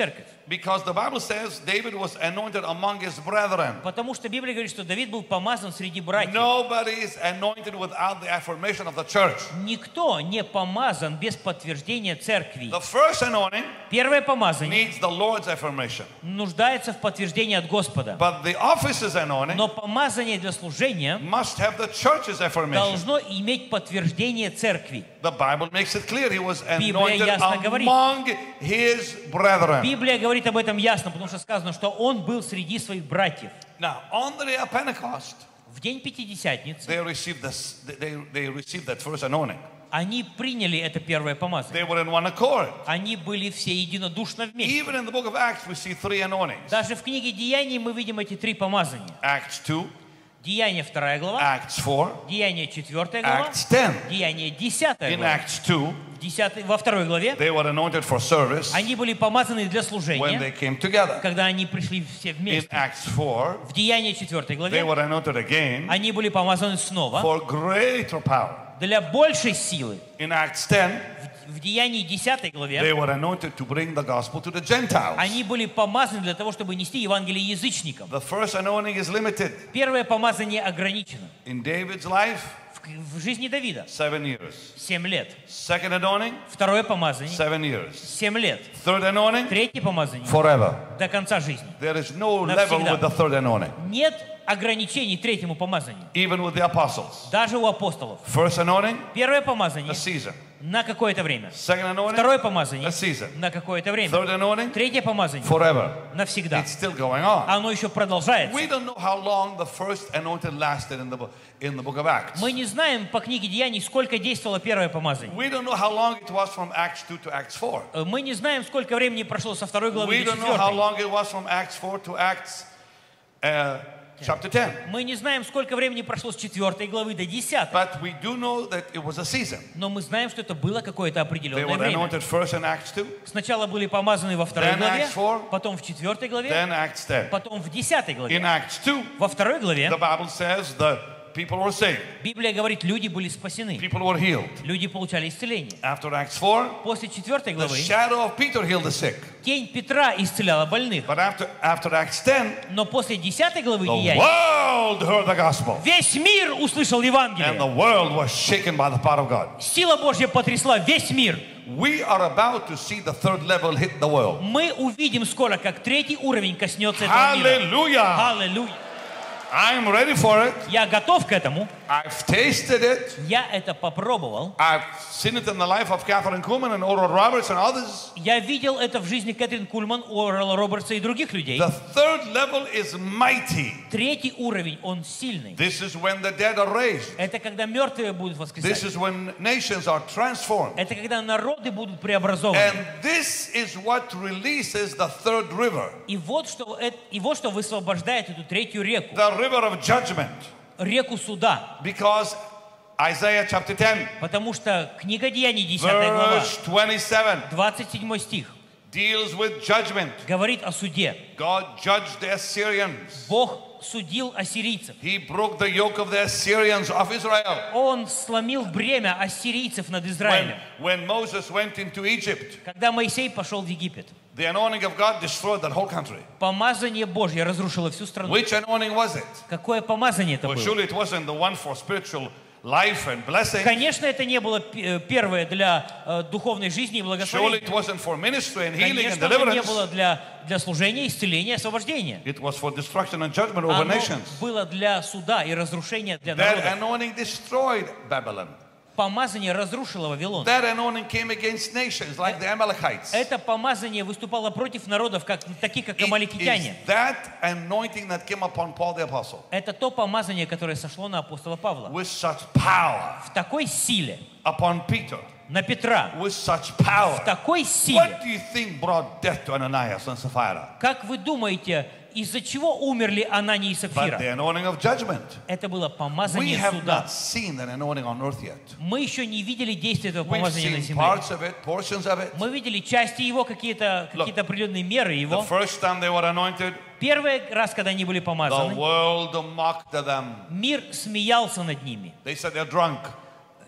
Because the Bible says David was anointed among his brethren.
Потому что Библия говорит, что Давид был помазан среди братьев.
Nobody is anointed without the affirmation of the church.
Никто не помазан без подтверждения церкви.
The first anointing
Первое помазание
needs the Lord's affirmation.
нуждается в подтверждении от Господа.
But the office's anointing
Но помазание для служения
must have the church's affirmation.
должно иметь подтверждение церкви.
The Bible makes it clear he was
Библия
anointed
ясно говорит.
among his brethren.
Библия говорит об этом ясно, потому что сказано, что он был среди своих братьев.
Now, on the day of Pentecost,
В день Пятидесятницы
they received this. They, they received that first anointing.
они приняли это первое помазание.
They were in one accord.
Они были все единодушно вместе.
Even in the book of Acts, we see three anointings.
Даже в книге Деяний мы видим эти три помазания.
Acts two,
Деяния вторая глава,
Acts four,
Деяния четвертая глава,
Acts ten.
Деяния десятая
In
глава.
Acts two,
В десятой- во второй главе
they were anointed for service
они были помазаны для
when
служения,
they came together.
когда они пришли все
In
вместе.
Acts four,
В Деянии четвертой
they
главе
were anointed again
они были помазаны снова
for greater power.
для большей силы.
In Acts ten,
В, в Деянии десятой
they
главе
were anointed to bring the gospel to the Gentiles.
они были помазаны для того, чтобы нести Евангелие язычникам.
The first anointing is limited.
Первое помазание ограничено.
In David's life,
В, в жизни Давида
seven years.
семь лет.
Second anointing,
Второе помазание
seven years.
семь лет.
Third anointing,
Третье помазание
forever.
до конца жизни.
There is no
Навсегда.
level with the third anointing,
Нет ограничений третьему помазанию.
even with the apostles.
Даже у апостолов.
First anointing,
Первое
a
помазание
season.
на какое-то время.
Second anointing,
Второе
a
помазание
season.
на какое-то время.
Third anointing,
Третье помазание
forever.
навсегда.
It's still going on.
Оно еще продолжается.
We don't know how long the first anointing lasted in the book, in the book of Acts.
Мы не знаем по книге Деяний, сколько действовало первое помазание.
We don't know how long it was from Acts two to Acts four.
Мы не знаем, сколько времени прошло со второй главы
We
до
don't know how
четвертой.
long it was from Acts four to Acts uh, chapter ten.
Мы не знаем, сколько времени прошло с четвертой главы до десятой.
But we do know that it was a season.
Но мы знаем, что это было какое-то
They
определенное
were
время.
anointed first in Acts two,
Сначала были помазаны во второй
Then
главе,
Acts four,
потом в четвертой главе,
then Acts ten.
потом в десятой
In
главе.
Acts two,
Во второй главе
the Bible says the people were saved.
Библия говорит, люди были спасены,
People were healed.
люди получали исцеление.
After Acts four,
После четвертой
the
главы
shadow of Peter healed the sick.
тень Петра исцеляла больных.
But after, after Acts ten,
Но после десятой главы
the
Деяний
world heard the gospel.
весь мир услышал
And the
Евангелие.
world was shaken by the power of God.
Сила Божья потрясла весь мир.
We are about to see the third level hit the world.
Мы увидим скоро, как третий уровень коснется этого мира.
Hallelujah!
Аллилуйя.
I'm ready for it.
Я готов к этому.
I've tasted it.
Я это попробовал.
I've seen it in the life of Catherine Kuhlman and Oral Roberts and others.
Я видел это в жизни Кэтрин Кульман, Орла Робертса и других людей.
The third level is mighty.
Третий уровень, он сильный.
This is when the dead are raised.
Это когда мертвые будут
This
воскресать.
is when nations are transformed.
Это когда народы будут преобразованы.
And this is what releases the third river,
И вот что, э- и вот что высвобождает эту третью реку.
the river of judgment.
Реку суда.
Because Isaiah chapter ten,
Потому что книга Деяний, десятая глава,
verse twenty-seven,
двадцать седьмой стих,
deals with judgment.
говорит о суде.
God judged the Assyrians.
Бог судил ассирийцев.
He broke the yoke of the Assyrians of Israel.
Он сломил бремя ассирийцев над
When,
Израилем.
when Moses went into Egypt,
Когда Моисей пошел в Египет,
the anointing of God destroyed that whole country.
помазание Божье разрушило всю страну.
Which anointing was it?
Какое помазание это
Well,
было?
surely it wasn't the one for spiritual life and blessing.
Конечно, это не было п- первое для э, духовной жизни и
Surely
благословения.
it wasn't for ministry and healing and
Конечно, это не
deliverance.
было для, для служения, исцеления, освобождения.
It was for destruction and judgment over
Оно
nations.
было для суда и разрушения для
That
народа.
anointing destroyed Babylon.
Помазание разрушило Вавилон.
That anointing came against nations like the Amalekites.
Это помазание выступало против народов, как, таких как
It
амаликитяне.
is that anointing that came upon Paul the Apostle
Это то помазание, которое сошло на апостола Павла.
with such power,
В такой силе
upon Peter
на Петра.
with such
В
power.
такой
What
силе.
do you think brought death to Ananias and Sapphira?
Как вы думаете, из-за чего умерли Анания и
But
Сапфира?
the anointing of judgment.
Это было
We
помазание
have
суда.
not seen that anointing on earth yet.
Мы еще не видели действия этого
We've
помазания на
seen
земле.
parts of it, portions of it.
Мы видели части его, какие-то какие-то определенные меры
The
его.
first time they were anointed,
Первый раз, когда они были
the
помазаны,
world mocked them.
мир смеялся над ними.
They said they're drunk.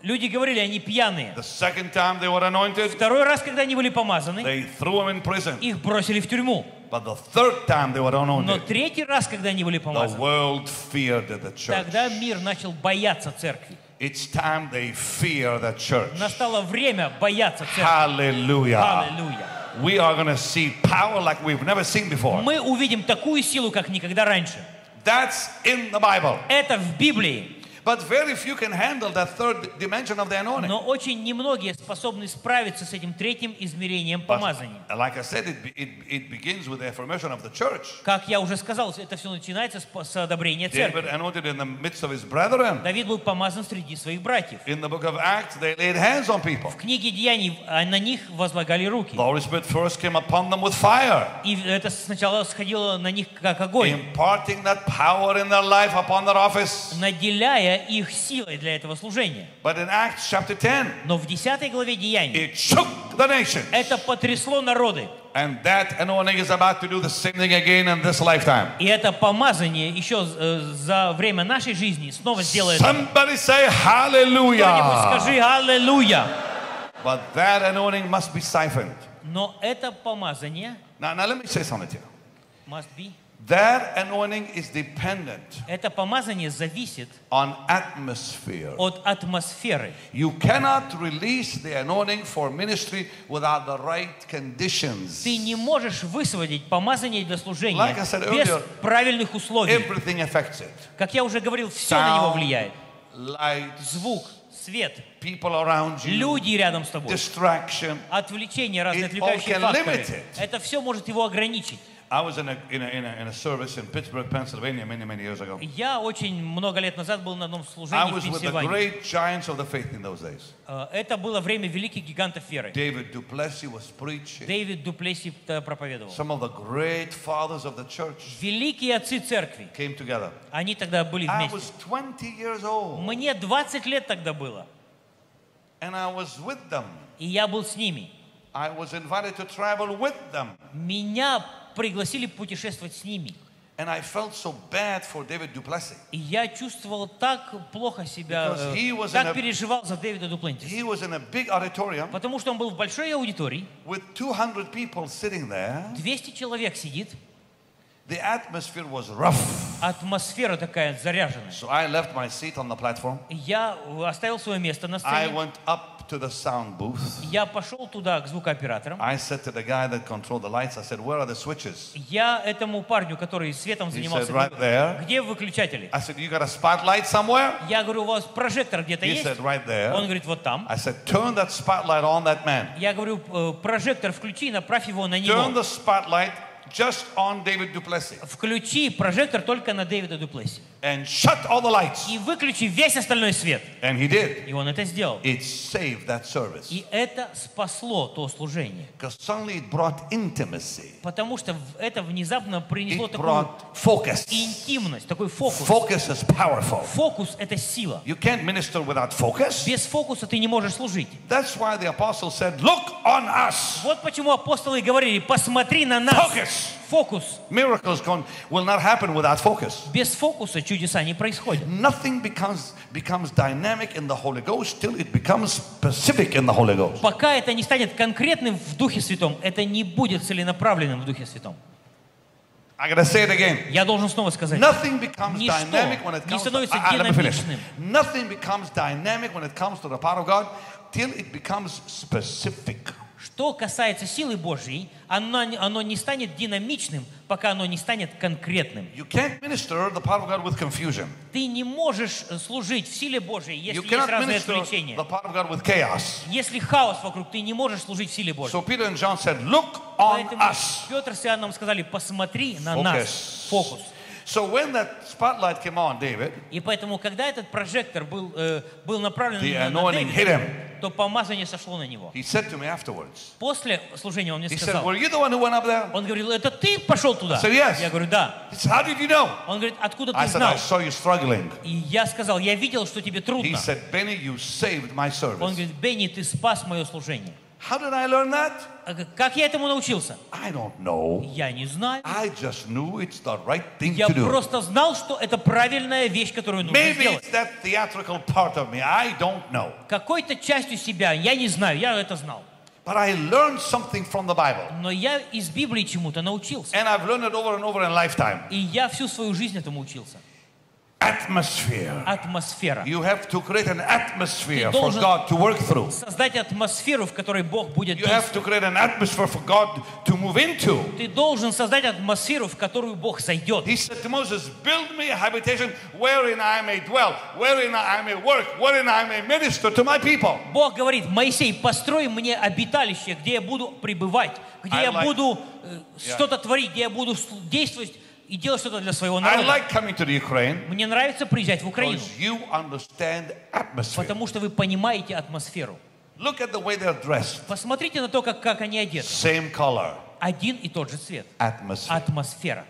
Люди говорили, они пьяные.
The second time they were anointed,
Второй раз, когда они были помазаны,
they threw him in prison.
их бросили в тюрьму.
But the third time they were
Но
anointed,
третий раз, когда они были
the
помазаны,
world feared the church.
тогда мир начал бояться церкви.
It's time they fear the church.
Настало время бояться церкви.
Hallelujah.
Аллилуйя.
We are going to see power like we've never seen before.
Мы увидим такую силу, как никогда раньше.
That's in the Bible.
Это в Библии.
But very few can handle that third dimension of the anointing.
Но очень немногие способны справиться с этим третьим измерением помазания.
But, like I said, it, it, it begins with the affirmation of the church.
Как я уже сказал, это все начинается с, с одобрения церкви.
David anointed in the midst of his brethren.
Давид был помазан среди своих братьев.
In the book of Acts, they laid hands on people.
В книге Деяний на них возлагали руки.
The Holy Spirit first came upon them with fire,
И это сначала сходило на них как огонь,
imparting that power in their life upon their office.
наделяя их силой для этого служения.
But in Acts chapter ten,
Но в десятой главе Деяний
it shook the nation.
это потрясло народы.
And that anointing is about to do the same thing again in this lifetime.
И это помазание еще э, за время нашей жизни снова сделает.
Somebody say
Кто-нибудь
hallelujah.
скажи аллилуйя.
But that anointing must be siphoned.
Но это помазание
Now, now let me say something to you.
must be.
That anointing is dependent
Это помазание зависит
on atmosphere.
от атмосферы.
You cannot release the anointing for ministry without the right conditions.
Ты не можешь высвободить помазание для служения
Like I said
без
earlier,
правильных условий.
Everything affects it.
Как я уже говорил, все на него
Sound,
влияет.
light,
Звук, свет,
people around you,
люди рядом с тобой,
distraction.
отвлечения, разные
It all
отвлекающие
can
факторы.
limit it.
Это все может его ограничить.
I was in a, in, a, in, a, in a service in Pittsburgh, Pennsylvania many, many years ago.
Я очень много лет назад был на одном
I
служении в
was with the
Пенсильвании.
great giants of the faith in those days.
Э, Это было время великих гигантов веры.
David Duplessis was preaching.
Дэвид Дуплесси э, проповедовал.
Some of the great fathers of the church
Великие отцы церкви,
came together.
они тогда были
I
вместе.
was twenty years old,
Мне двадцать лет тогда было,
and I was with them.
и я был с ними.
I was invited to travel with them.
Меня пригласили путешествовать с ними.
And I felt so bad for David Duplessis.
И я чувствовал так плохо себя,
Because he was
так
in a-
переживал за Дэвида Дуплентиса.
He was in a big auditorium
Потому что он был в большой аудитории,
with two hundred people sitting there.
двести человек сидит,
The atmosphere was rough.
атмосфера такая заряженная.
So I left my seat on the platform.
Я оставил свое место на
I
сцене,
went up to the sound booth.
я пошел туда к звукооператорам.
I said to the guy that controlled the lights, I said, where are the switches?
Я этому парню, который светом
He
занимался,
said, right there.
где выключатели?
I said, you got a spotlight somewhere?
Я говорю, у вас прожектор где-то
He
есть?
said, right
Он
there.
говорит, вот там.
I said, turn that spotlight on that man.
Я говорю, «Э, прожектор включи и направь его на
Turn
него.
the spotlight just on David Duplessis.
Включи прожектор только на Дэвида Дуплесси.
And shut all the lights.
И выключи весь остальной свет.
And he did.
И он это сделал.
It saved that service.
И это спасло то служение.
Because suddenly it brought intimacy.
Потому что в- это внезапно принесло
It
такую
brought focus.
интимность, такой фокус.
Focus is powerful.
Фокус — это сила.
You can't minister without focus.
Без фокуса ты не можешь служить.
That's why the apostle said, look on us.
Вот почему апостолы и говорили, посмотри на нас.
Focus.
Фокус.
Miracles can, will not happen without focus.
Без фокуса чудеса не происходят.
Nothing becomes, becomes dynamic in the Holy Ghost till it becomes specific in the Holy Ghost.
Пока это не станет конкретным в Духе Святом, это не будет целенаправленным в Духе Святом.
I gotta say it again.
Я должен снова сказать.
Nothing becomes
Ничто
dynamic when it
не
comes to,
становится
Ah, ah, let me finish.
динамичным.
Nothing becomes dynamic when it comes to the power of God till it becomes specific.
Что касается силы Божьей, оно, оно не станет динамичным, пока оно не станет конкретным.
You can't minister the power of God with confusion.
Ты не можешь служить в силе Божьей,
You
если есть
cannot
разные
minister
отвлечения.
the power of God with chaos.
Если хаос вокруг, ты не можешь служить в силе Божьей.
So Peter and John said, look on
Поэтому
us.
Петр с Иоанном сказали, посмотри на
Focus.
нас. Фокус.
So when that spotlight came on David,
И поэтому, когда этот прожектор был, э, был направлен
the
на, на
anointing hit
Дэвида,
him.
то помазание сошло на него.
He said to me afterwards,
После служения он мне
he said,
сказал,
were you the one who went up there?
он говорил, это ты пошел туда?
I said, yes.
Я говорю, да.
He said, how did you know?
Он говорит, откуда
I
ты
said,
знал?
I saw you struggling.
И я сказал, я видел, что тебе
He
трудно.
said, Benny, you saved my
Он
service.
говорит, Бенни, ты спас мое служение.
How did I learn that?
Как я этому научился?
I don't know.
Я не знаю.
I just knew it's the right thing
Я
to do.
просто знал, что это правильная вещь, которую нужно
Maybe
сделать.
it's that theatrical part of me. I don't know.
Какой-то частью себя, я не знаю, я это знал.
But I learned something from the Bible.
Но я из Библии чему-то научился.
And I've learned it over and over in lifetime.
И я всю свою жизнь этому учился.
Atmosphere.
Атмосфера.
You have to create an atmosphere
Ты
for
должен
God to work through.
Создать атмосферу, в которой Бог будет
You have to
действовать.
create an atmosphere for God to move into.
Ты должен создать атмосферу, в которую Бог зайдет.
He said to Moses, build me a habitation wherein I may dwell, wherein I may work, wherein I may minister to my people.
Бог говорит: Моисей, построй мне обиталище, где я буду пребывать, где
I
я
like-
буду э,
Yeah.
что-то творить, где я буду слу- действовать и делать что-то для своего
I
народа.
like coming to the Ukraine
Мне нравится приезжать в Украину,
because you understand atmosphere.
потому что вы понимаете атмосферу.
Look at the way they're dressed.
Посмотрите на то, как, как они одеты.
Same color.
Один и тот же цвет.
Atmosphere.
Атмосфера.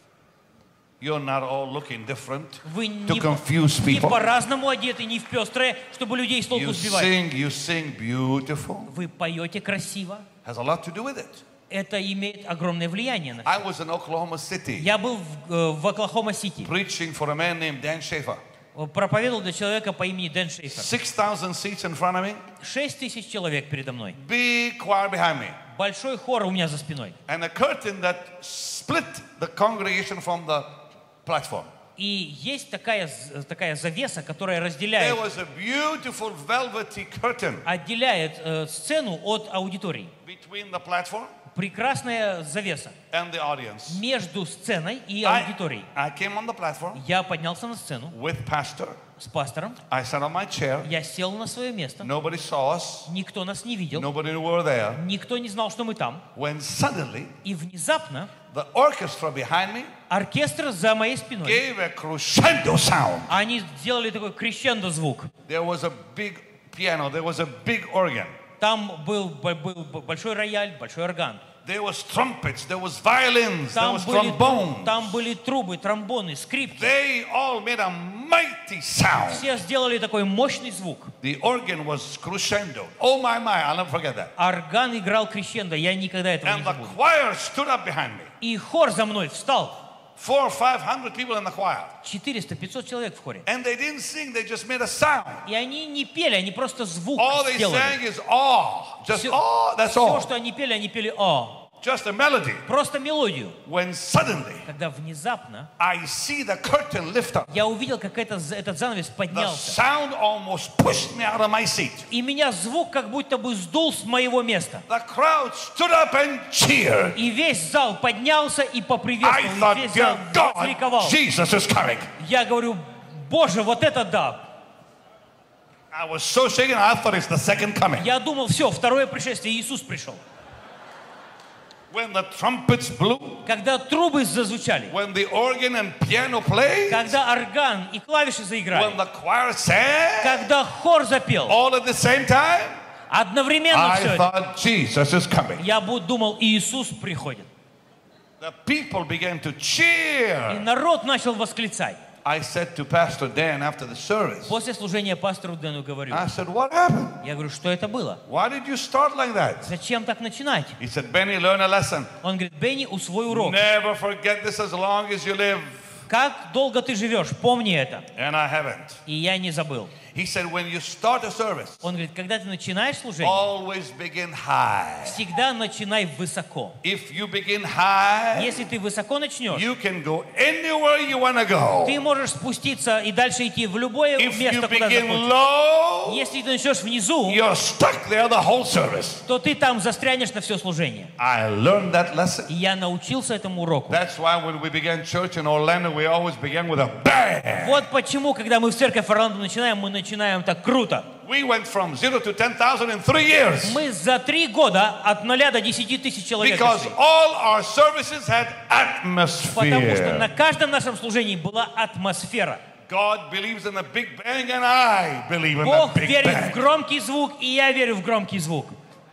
You're not all looking different
Вы
to
не,
confuse
не
people.
по-разному одеты, не в пестрое, чтобы людей с толку
You
сбивать.
sing, you sing beautiful.
Вы поете красиво.
Has a lot to do with it.
Это имеет огромное влияние на
I
всё.
was in Oklahoma City
Я был в, э, в Оклахома-Сити.
preaching for a man named Dan Schaefer.
Проповедовал для человека по имени Дэн Шейфер.
six thousand seats in front of me,
Шесть тысяч человек передо мной.
big choir behind me,
Большой хор у меня за спиной.
and a curtain that split the congregation from the platform.
И есть такая, з- такая завеса, которая
There
разделяет,
was a beautiful velvety curtain
отделяет э, сцену от аудитории.
between the platform
Прекрасная завеса
and the audience.
между сценой и
I,
аудиторией.
I came on the platform
Я поднялся на сцену
with pastor.
с пастором.
I sat on my chair.
Я сел на свое место.
Nobody saw us.
Никто нас не видел.
Nobody knew we were there.
Никто не знал, что мы там.
When suddenly
И внезапно
the orchestra behind me
оркестр за моей спиной.
gave a crescendo sound.
Они сделали такой крещендо звук.
There was a big piano. There was a big organ.
Там был, б- был б- большой рояль, большой орган.
There was trumpets. There was violins. There
Там
was
были,
trombones.
там были трубы, тромбоны, скрипки.
They all made a mighty sound.
Все сделали такой мощный звук.
The organ was crescendo. Oh my my! I'll never forget that.
Орган играл крещендо. Я никогда этого не
And the
забуду.
choir stood up behind me.
И хор за мной встал.
Four or five hundred people in the choir.
четыреста-пятьсот человек в хоре.
And they didn't sing. They just made a sound.
И они не пели, они просто звук
All they
сделали.
sang is awe. Just
Все,
awe. That's
все,
all.
что они пели, они пели «О».
Just a melody.
Просто мелодию.
When suddenly
Когда внезапно
I see the curtain lift up.
я увидел, как это, этот занавес
The
поднялся.
sound almost pushed me out of my seat.
И меня звук как будто бы сдул с моего места.
The crowd stood up and cheered.
И весь зал поднялся и
I
поприветствовал. И
thought,
весь зал
dear God,
возликовал.
Jesus is coming.
Я говорю: Боже, вот это да!
I was so shaken, I thought it's the second coming.
Я думал, все, второе пришествие, Иисус пришел.
When the trumpets blew,
Когда трубы зазвучали,
when the organ and piano played,
когда орган и клавиши
when
заиграли,
the choir sang,
когда хор запел,
all at the same time,
одновременно все
I
это,
thought Jesus is coming.
я бу- думал, Иисус приходит.
The people began to
И
cheer.
народ начал восклицать.
I said to Pastor Dan after the service,
После служения пастору Дэну говорю,
I said, what happened?
я говорю, что это было?
Why did you start like that?
Зачем так начинать?
He said, Benny, learn a lesson.
Он говорит: Бенни, усвой урок.
Never forget this as long as you live.
Как долго ты живешь? Помни это.
And I haven't.
И я не забыл.
He said, when you start a service,
Он говорит: когда ты начинаешь служение,
always begin high.
всегда начинай высоко.
If you begin high,
Если ты высоко начнешь,
you can go anywhere you want to go.
ты можешь спуститься и дальше идти в любое
If you
место, куда
begin
захочешь.
low,
Если ты начнешь внизу,
you're stuck there the whole service.
то ты там застрянешь на все служение.
I learned that lesson.
И я научился этому уроку.
That's why when we began church in Orlando, we always began with a bang.
Вот почему, когда мы в церковь Орландо начинаем, мы начинаем так круто.
We went from zero to ten thousand in three years
Мы за три года от ноля до десяти тысяч человек
because
дошли.
all our services had
Потому что на
atmosphere.
каждом нашем служении была атмосфера.
God believes in the big bang, and I believe in the
Бог
big
верит в
bang.
громкий звук, и я верю в громкий звук.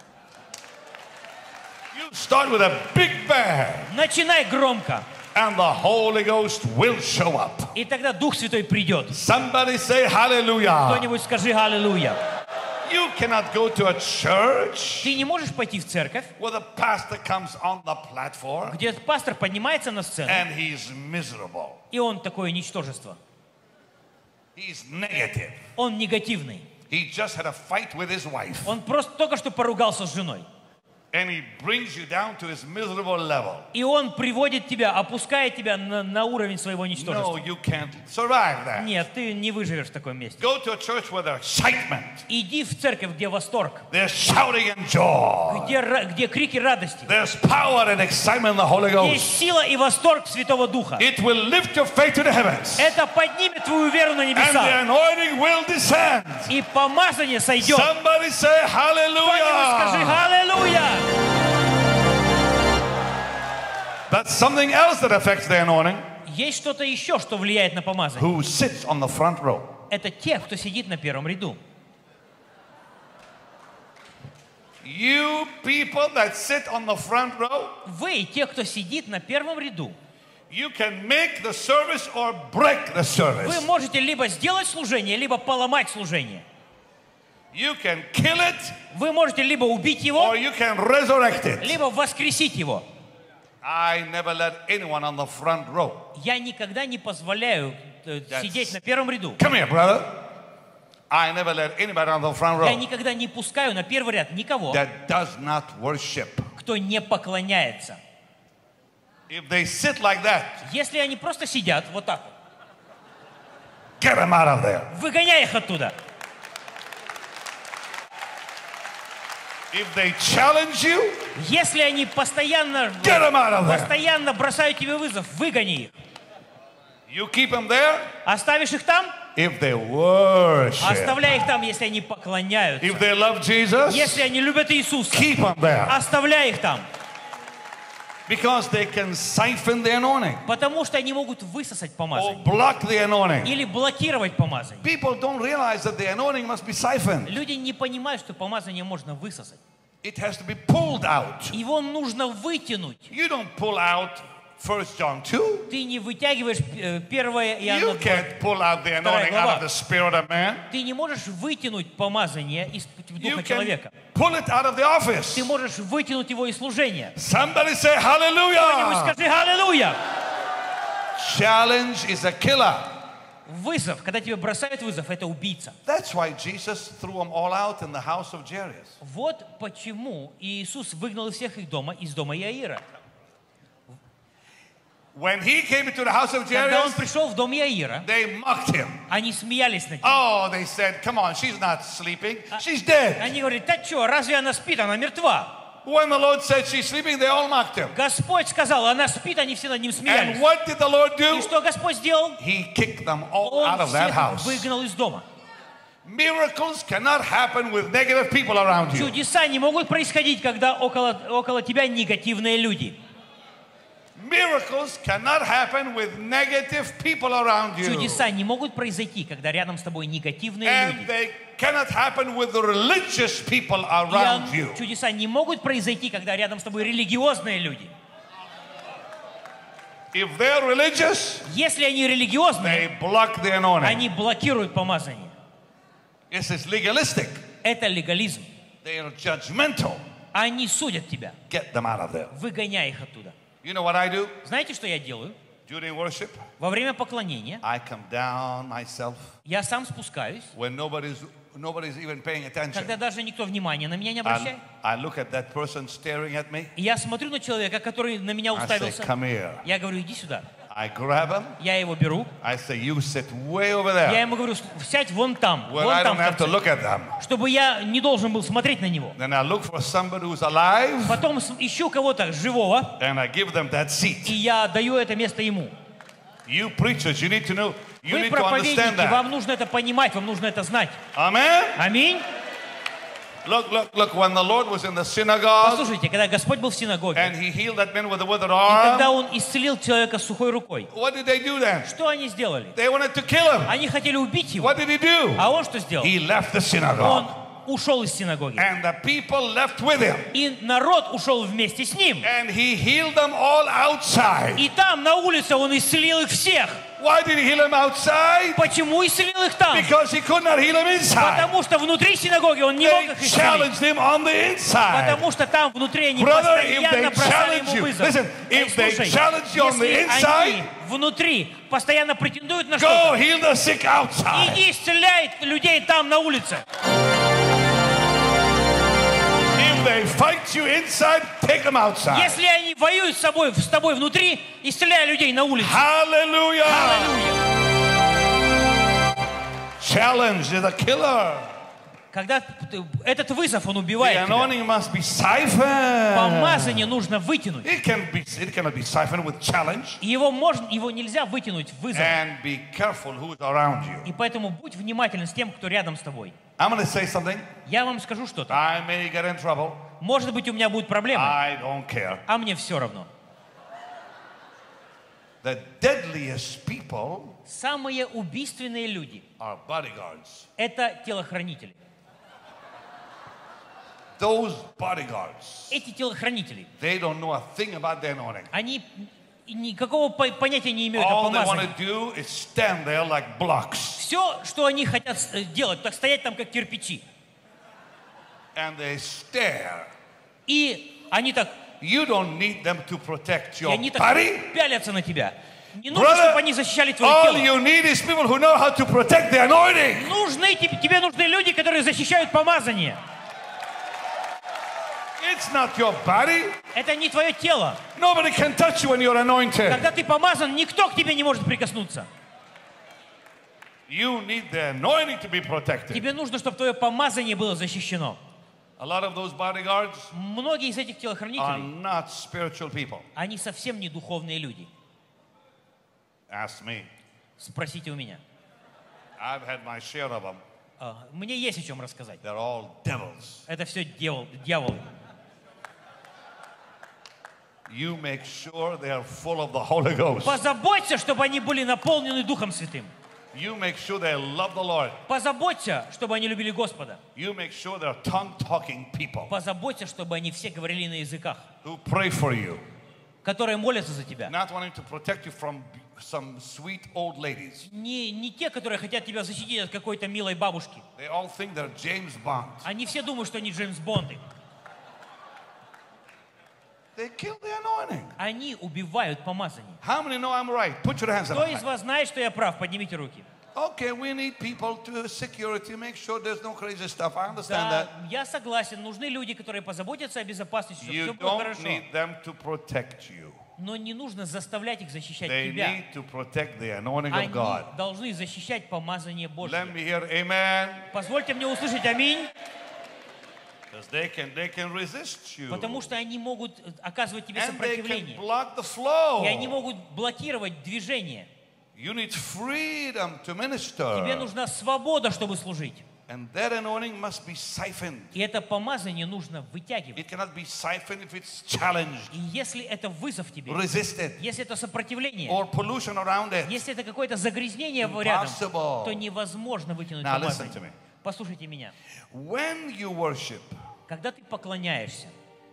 You start with a big bang,
Начинай громко,
and the Holy Ghost will show up.
и тогда Дух Святой придет.
Somebody say hallelujah.
Кто-нибудь скажи аллилуйя.
You cannot go to a church
Ты не можешь пойти в церковь,
where the pastor comes on the platform
где пастор поднимается на сцену,
and he's miserable.
и он такое ничтожество.
He's negative.
Он негативный.
He just had a fight with his wife.
Он просто только что поругался с женой.
And he brings you down to his miserable level.
И он приводит тебя, опускает тебя на, на уровень своего
No,
ничтожества.
you can't survive that.
Нет, ты не выживешь в таком месте.
Go to a church where there's excitement.
Иди в церковь, где восторг,
There's shouting and joy.
где, ра- где крики радости,
There's power and excitement in the Holy
где
Ghost.
сила и восторг Святого Духа.
It will lift your faith to the heavens.
Это поднимет твою веру на
And the
небеса.
anointing will descend.
И помазание сойдет.
Somebody say
Кто-нибудь скажи
hallelujah.
«Аллилуйя».
That's something else that affects the anointing.
Есть что-то еще, что влияет на помазание.
Who sits on the front row.
Это те, кто сидит на первом ряду.
You people that sit on the front row,
Вы, те, кто сидит на первом ряду,
you can make the service or break the
вы
service.
можете либо сделать служение, либо поломать служение.
You can kill it
Вы можете либо убить его,
or you can resurrect it.
либо воскресить его.
I never let anyone on the front row.
Я никогда не позволяю э,
That's-
сидеть на первом ряду.
Come here, brother. I never let anybody on the front
Я
row
никогда не пускаю на первый ряд никого,
that does not worship.
кто не поклоняется.
If they sit like that,
Если они просто сидят вот так вот,
get them out of there.
выгоняй их оттуда.
If they challenge you,
Если они постоянно,
get them out of there.
постоянно бросают тебе вызов, выгони их.
You keep them there
Оставишь их там,
if they worship.
оставляй их там, если они поклоняются.
If they love Jesus,
Если они любят Иисуса,
keep them there.
оставляй их там.
Because they can siphon the anointing
Потому что они могут высосать
or
помазание
block the anointing.
или блокировать помазание.
People don't realize that the anointing must be siphoned.
Люди не понимают, что помазание можно высосать.
It has to be pulled out.
Его нужно вытянуть.
You don't pull out First John two.
Ты не вытягиваешь э, первое Иоанна
You
два.
can't pull out the anointing out of the spirit of man.
Ты не можешь вытянуть помазание из
You
духа
can
человека.
pull it out of the office.
Ты можешь вытянуть его из служения.
Somebody say
Кто-нибудь
hallelujah.
скажи «Аллилуйя».
Challenge is a killer.
Вызов, когда тебе бросают вызов, это убийца.
That's why Jesus threw them all out in the house of Jairus.
Вот почему Иисус выгнал всех их дома из дома Иаира.
When he came into the house of
Когда он
Jairus,
пришел в дом Иаира,
they mocked him.
они смеялись над ним.
Oh, they said, come on, she's not sleeping. She's dead.
Они говорили: да что, разве она спит? Она мертва.
When the Lord said she's sleeping, they all mocked him.
Господь сказал, она спит, они все над ним
And
смеялись.
what did the Lord
И
do?
что Господь сделал?
He kicked them all
Он
out of that
всех
house.
выгнал из дома.
Miracles cannot happen with negative people around you.
Чудеса не могут происходить, когда около, около тебя негативные люди.
Miracles cannot happen with negative people around you.
Чудеса не могут произойти, когда рядом с тобой негативные
And
люди.
they cannot happen with the religious people
И
around you.
чудеса не могут произойти, когда рядом с тобой религиозные люди.
If they're religious,
Если они
they
религиозные,
block the anointing.
они блокируют помазание.
This is legalistic.
Это легализм.
They are judgmental.
Они судят тебя.
Get them out of there.
Выгоняй их оттуда.
You know what I do
Знаете, что я делаю?
during worship?
Во время поклонения
I come down myself
я сам спускаюсь,
when nobody's nobody's even paying attention.
когда даже никто внимания на меня не
And
обращает.
I look at that person staring at me.
И я смотрю на человека, который на меня
I say,
уставился.
come here.
Я говорю: иди сюда.
I grab him.
Я его беру.
I say, you sit way over
Я
there
ему говорю: сядь вон там,
where
вон
I
там,
don't
в
have to
конце.
look at them.
Чтобы я не должен был смотреть на него.
Then I look for somebody who's alive
Потом с- ищу кого-то живого,
and I give them that
и
seat.
я даю это место ему.
You preachers, you need to know, you
Вы
need to understand
проповедники,
that.
вам нужно это понимать, вам нужно это знать.
Amen?
Аминь.
Look, look, look, when the Lord was in the synagogue
Послушайте, когда Господь был в синагоге,
and he healed that man with a withered
и когда
arm,
Он исцелил человека с сухой рукой,
what did they do then?
что они сделали?
They wanted to kill him.
Они хотели убить его.
What did he do?
А он что сделал?
He left the
Он
synagogue.
ушел из синагоги.
And the people left with him.
И народ ушел вместе с ним.
And he healed them all outside.
И там, на улице, он исцелил их всех.
Why did he heal him outside?
Почему исцелил их там?
Because he could not heal him inside.
Потому что внутри синагоги он не мог
They
их исцелить.
challenged him on the inside.
Потому что там внутри они
Brother, if
постоянно
they
бросали
challenge
ему
you,
вызов.
listen,
Эй,
if they
слушай,
challenge you on the
если
inside,
они внутри постоянно претендуют на
go
что-то,
heal the sick outside.
иди исцеляй людей там на улице.
If they fight you inside, take them outside.
Если они воюют с собой, с тобой внутри, исцеляй людей на улице.
Hallelujah.
Аллилуйя.
Challenge is a killer.
Когда этот вызов, он
The
убивает тебя.
anointing must be siphoned.
Помазание нужно вытянуть.
It can be, it cannot be siphoned with challenge.
И его, можно, его нельзя вытянуть вызовом.
And be careful who's around you.
И поэтому будь внимателен с тем, кто рядом с тобой.
I'm going to say something.
Я вам скажу что-то.
I may get in trouble.
Может быть, у меня будут проблемы,
I don't care.
а мне все равно.
The deadliest people
Самые убийственные люди
are bodyguards.
– это телохранители.
Those bodyguards,
Эти телохранители,
they don't know a thing about the anointing.
они никакого по- понятия не имеют о
All they want
помазании.
to do is stand there like blocks.
Все, что они хотят э, делать, так стоять там, как кирпичи.
And they stare.
И они так,
You don't need them to protect
и
your
они так
body.
пялятся на тебя. Не нужно,
Brother,
чтобы они защищали твое
all
тело.
you need is people who know how to protect the anointing.
Нужны, тебе, тебе нужны люди, которые защищают помазание.
It's not your body.
Это не твое тело.
Nobody can touch you when you're anointed.
Когда ты помазан, никто к тебе не может прикоснуться.
You need the anointing to be protected.
Тебе нужно, чтобы твое помазание было защищено.
A lot of those bodyguards
Многие из этих
are
телохранителей,
not spiritual people.
они совсем не духовные люди.
Ask me.
Спросите у меня.
I've had my share of them.
А, Мне есть о чем рассказать.
They're all devils.
Это все дьявол, дьяволы.
You make sure they are full of the Holy Ghost.
Позаботься, чтобы они были наполнены Духом Святым.
You make sure they love the Lord.
Позаботься, чтобы они любили Господа.
You make sure they're tongue-talking people
Позаботься, чтобы они все говорили на языках,
who pray for you,
которые молятся за тебя.
not wanting to protect you from some sweet old ladies.
Не, не те, которые хотят тебя защитить от какой-то милой бабушки.
They all think they're James Bond.
Они все думают, что они Джеймс Бонды.
They kill the anointing.
Они убивают помазание.
How many know I'm right? Put your hands up.
Кто из вас знает, что я прав? Поднимите руки.
Okay, we need people to security, make sure there's no crazy stuff. I understand
Да,
that.
я согласен. Нужны люди, которые позаботятся о безопасности, чтобы
You
все было
don't
хорошо.
need them to protect you.
Но не нужно заставлять их защищать
They
тебя.
need to protect the anointing of
Они
God.
должны защищать помазание
Let
Божье.
me hear amen.
Позвольте мне услышать аминь,
Because they can, they can resist you.
потому что они могут оказывать тебе
And they can
сопротивление.
block the flow.
И они могут блокировать движение.
You need freedom to
Тебе
minister.
нужна свобода, чтобы служить.
And that anointing must be siphoned.
И это помазание нужно вытягивать.
It cannot be siphoned if it's challenged,
И если это вызов тебе,
resisted,
если это сопротивление,
or pollution around it.
если это какое-то загрязнение рядом,
Impossible.
то невозможно вытянуть
Now listen to
помазание.
me.
Послушайте меня.
When you worship,
Когда ты поклоняешься,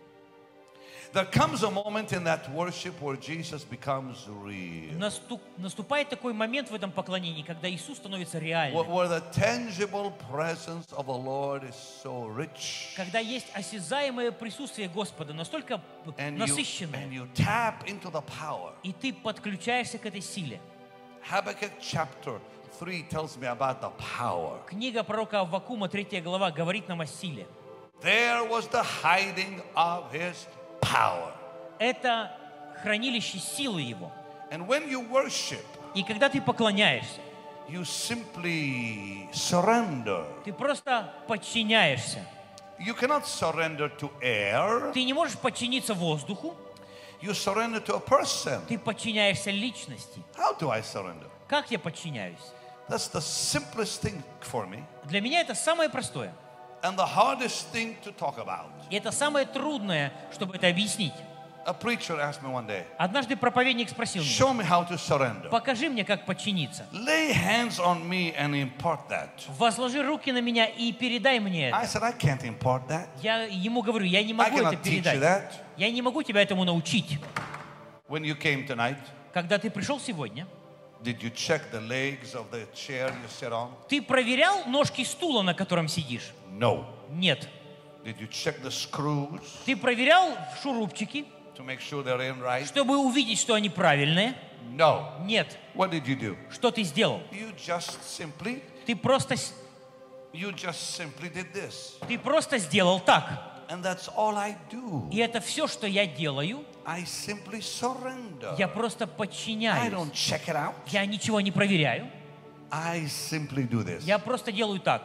there comes a moment in that worship where Jesus becomes real.
наступ- наступает такой момент в этом поклонении, когда Иисус становится
Where,
реальным.
where the tangible presence of the Lord is so rich.
Когда есть осязаемое присутствие Господа, настолько
And you,
насыщенное,
and you tap into the power.
и ты подключаешься к этой силе.
Habakkuk chapter three tells me about the power.
Книга пророка Аввакума, третья глава, говорит нам о силе.
There was the hiding of his power.
Это хранилище силы Его.
And when you worship,
И когда ты поклоняешься,
you simply surrender.
ты просто подчиняешься.
You cannot surrender to air.
Ты не можешь подчиниться воздуху,
You surrender to a person.
ты подчиняешься личности.
How do I surrender?
Как я подчиняюсь?
That's the simplest thing for me
Для меня это самое простое.
and the hardest thing to talk about.
И это самое трудное, чтобы это объяснить.
A preacher asked me one day,
Однажды проповедник спросил меня:
show me how to surrender.
покажи мне, как подчиниться.
Lay hands on me and impart that.
Возложи руки на меня и передай мне это.
I said, I can't impart that.
Я ему говорю, я не
I
могу это
cannot teach you
передать.
that.
Я не могу тебя этому научить.
When you came tonight,
Когда ты пришел сегодня,
Did you check the legs of the chair you sit on?
Ты проверял ножки стула, на котором сидишь?
No.
Нет.
Did you check the screws
Ты проверял шурупчики,
to make sure they're in right?
чтобы увидеть, что они правильные?
No.
Нет.
What did you do?
Что ты сделал?
You just simply,
Ты просто, с-
you just simply did this.
ты просто сделал так.
And that's all I do.
И это все, что я делаю.
I simply surrender.
Я просто
I
подчиняюсь.
don't check it out.
Я ничего не проверяю.
I simply do this.
Я просто делаю так.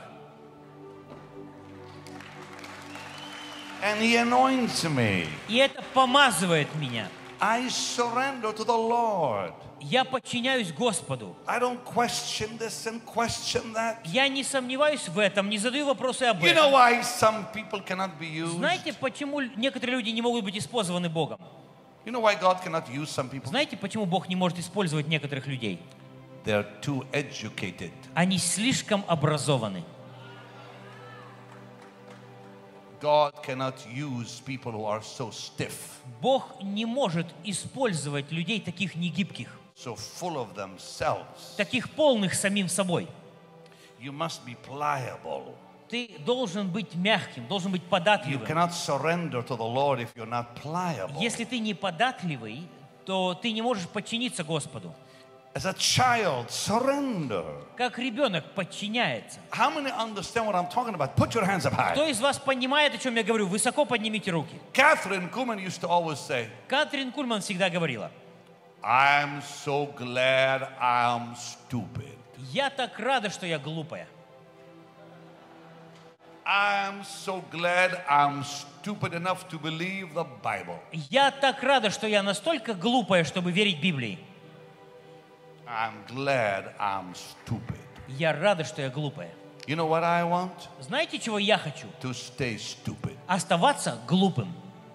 And he anoints me.
И это помазывает меня.
I surrender to the Lord.
Я подчиняюсь Господу.
I don't question this and question that.
Я не сомневаюсь в этом, не задаю вопросы об
You know
этом.
why some people cannot be used?
Знаете, почему некоторые люди не могут быть использованы Богом?
You know why God cannot use some people?
Знаете, почему Бог не может использовать некоторых людей?
They're too educated.
Они слишком образованы.
God cannot use people who are so stiff,
Бог не может использовать людей таких негибких,
so full of themselves.
таких полных самим собой.
You must be pliable.
Ты должен быть мягким, должен быть
You
податливым.
cannot surrender to the Lord if you're not pliable.
Если ты не податливый, то ты не можешь подчиниться Господу.
As a child, surrender.
Как ребенок подчиняется.
How many understand what I'm talking about? Put your hands up high.
Кто из вас понимает, о чем я говорю? Высоко поднимите руки.
Catherine Kuhlman used to always say,
Катрин Кульман всегда говорила:
I'm so glad I'm stupid.
я так рада, что я глупая.
I'm so glad I'm stupid enough to believe the Bible.
Я так рада, что я настолько глупая, чтобы верить Библии.
I'm glad I'm stupid.
Я рада, что я глупая.
You know what I want?
Знаете, чего я хочу?
To stay stupid.
Оставаться глупым.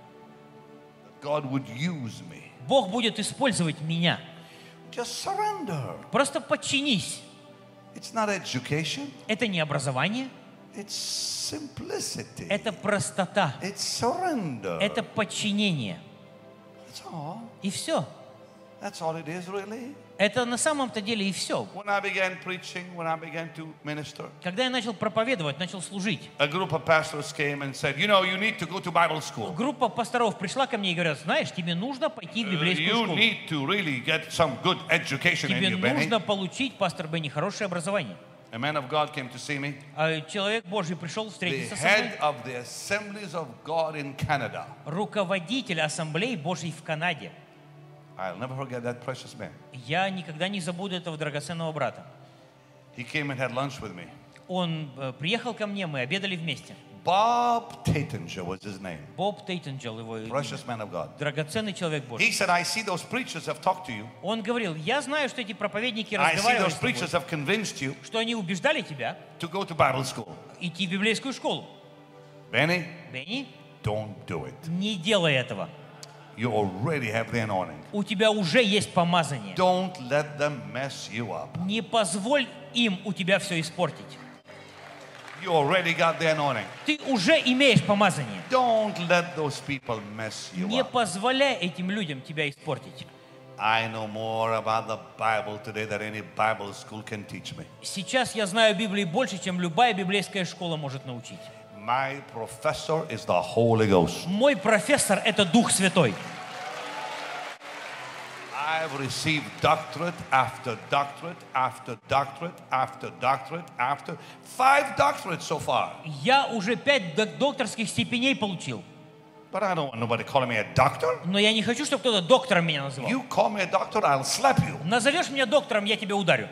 God would use me.
Бог будет использовать меня.
Just surrender.
Просто подчинись.
It's not education.
Это не образование,
It's simplicity.
это простота,
It's surrender.
это подчинение.
That's all.
И все.
That's all it is, really.
Это на самом-то деле и все.
When I began preaching, when I began to minister,
Когда я начал проповедовать, начал служить,
a group of pastors came and said, you know, you need to go to Bible school.
группа пасторов пришла ко мне и говорят: знаешь, тебе нужно пойти в библейскую
You
школу.
need to really get some good education in
Тебе
you, Benny.
нужно получить, пастор Бенни, хорошее образование.
A man of God came to see me.
А человек Божий пришел
The
встретиться со мной.
head of the Assemblies of God in Canada.
Руководитель ассамблеи Божьей в Канаде.
I'll never forget that precious man.
Я никогда не забуду этого драгоценного брата.
He came and had lunch with me.
Он э, приехал ко мне, мы обедали вместе.
Bob Taitinger was his name.
Боб Тейтенджел, его имя.
Precious man of God.
Драгоценный человек Божий.
He said, I see those preachers have talked to you.
Он говорил: я знаю, что эти проповедники
I see
разговаривали
those
с тобой,
preachers have convinced you
что они убеждали тебя
to go to Bible school.
идти в библейскую школу.
Benny,
Бенни,
don't do it.
не делай этого.
You already have the anointing.
У тебя уже есть помазание.
Don't let them mess you up.
Не позволь им у тебя все испортить.
You already got the anointing.
Ты уже имеешь помазание.
Don't let those people mess you
Не
up.
позволяй этим людям тебя испортить.
I know more about the Bible today than any Bible school can teach me.
Сейчас я знаю Библии больше, чем любая библейская школа может научить.
My professor is the Holy Ghost.
Мой профессор – это Дух Святой.
I've received doctorate after doctorate after doctorate after doctorate after five doctorates so far.
Я уже пять док- докторских степеней получил.
But I don't want nobody calling me a doctor.
Но я не хочу, чтобы кто-то доктором меня называл.
You call me a doctor, I'll slap you.
Назовешь меня доктором, я тебя ударю.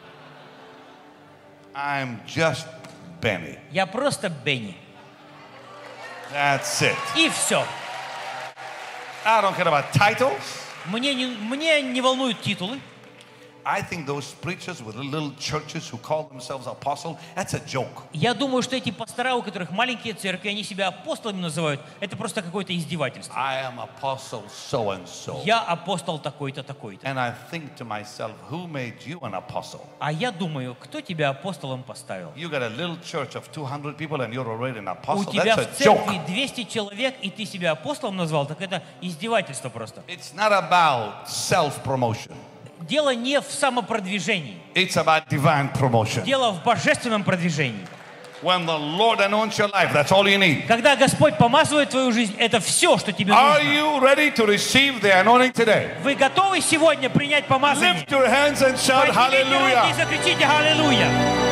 I'm just Benny.
Я просто Бенни.
That's it.
И все.
I don't care about titles.
Мне не, мне не волнуют титулы.
I think those preachers with little churches who call themselves apostle, that's a joke.
Я думаю, что эти пастора, у которых маленькие церкви, они себя апостолами называют, это просто какое-то издевательство.
I am apostle so and so.
Я апостол такой-то, такой-то.
And I think to myself, who made you an apostle?
А я думаю, кто тебя апостолом поставил?
You got a little church of two hundred people and you're already an
У
apostle.
тебя
That's
в
a
церкви
joke.
двести человек, и ты себя апостолом назвал, так это издевательство просто.
It's not about self-promotion.
дело не в самопродвижении.
It's about divine promotion.
Дело в божественном продвижении.
When the Lord anoints your life, that's all you need.
Когда Господь помазывает твою жизнь, это все, что тебе
Are
нужно.
you ready to receive the anointing today?
Вы готовы сегодня принять помазание?
Lift your hands and shout
Поднимите руки и
hallelujah.
закричите «Аллилуйя».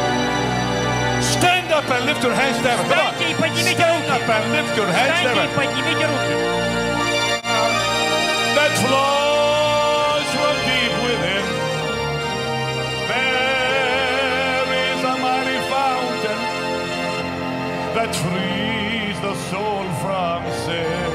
Stand up and lift your hands to heaven. Come on.
Встаньте и поднимите
Stand
руки.
up and lift your hands to
Встаньте и
heaven.
поднимите руки.
That flows from deep within. There is a mighty fountain that frees the soul from sin.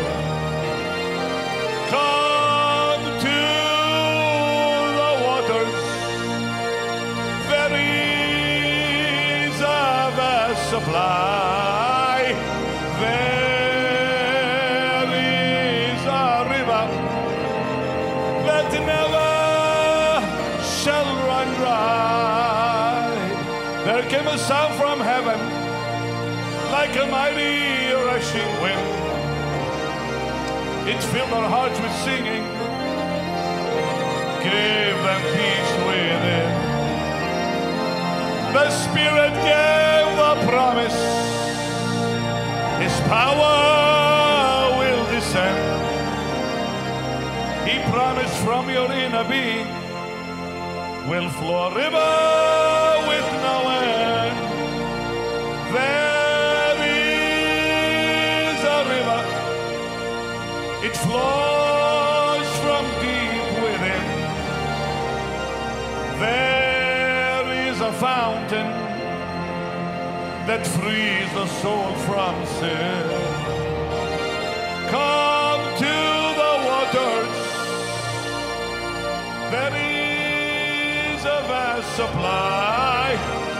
Come to the waters. There is a vast supply. There is a river that never shall run dry. There came a sound from heaven like a mighty rushing wind. It filled our hearts with singing, gave them peace within. The Spirit gave the promise, His power will descend. He promised from your inner being will flow a river with no end. There is a river, it flows from deep within. There is a fountain that frees the soul from sin. Come to the waters. There is a vast supply.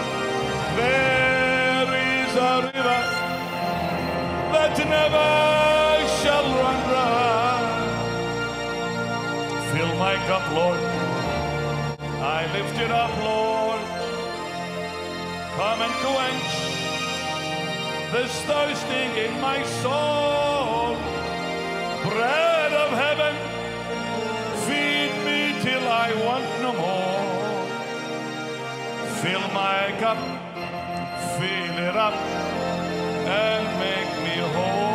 There is a river that never shall run dry. Fill my cup, Lord. I lift it up, Lord. Come and quench this thirsting in my soul. Bread of heaven, feed me till I want no more. Fill my cup, fill it up, and make me whole.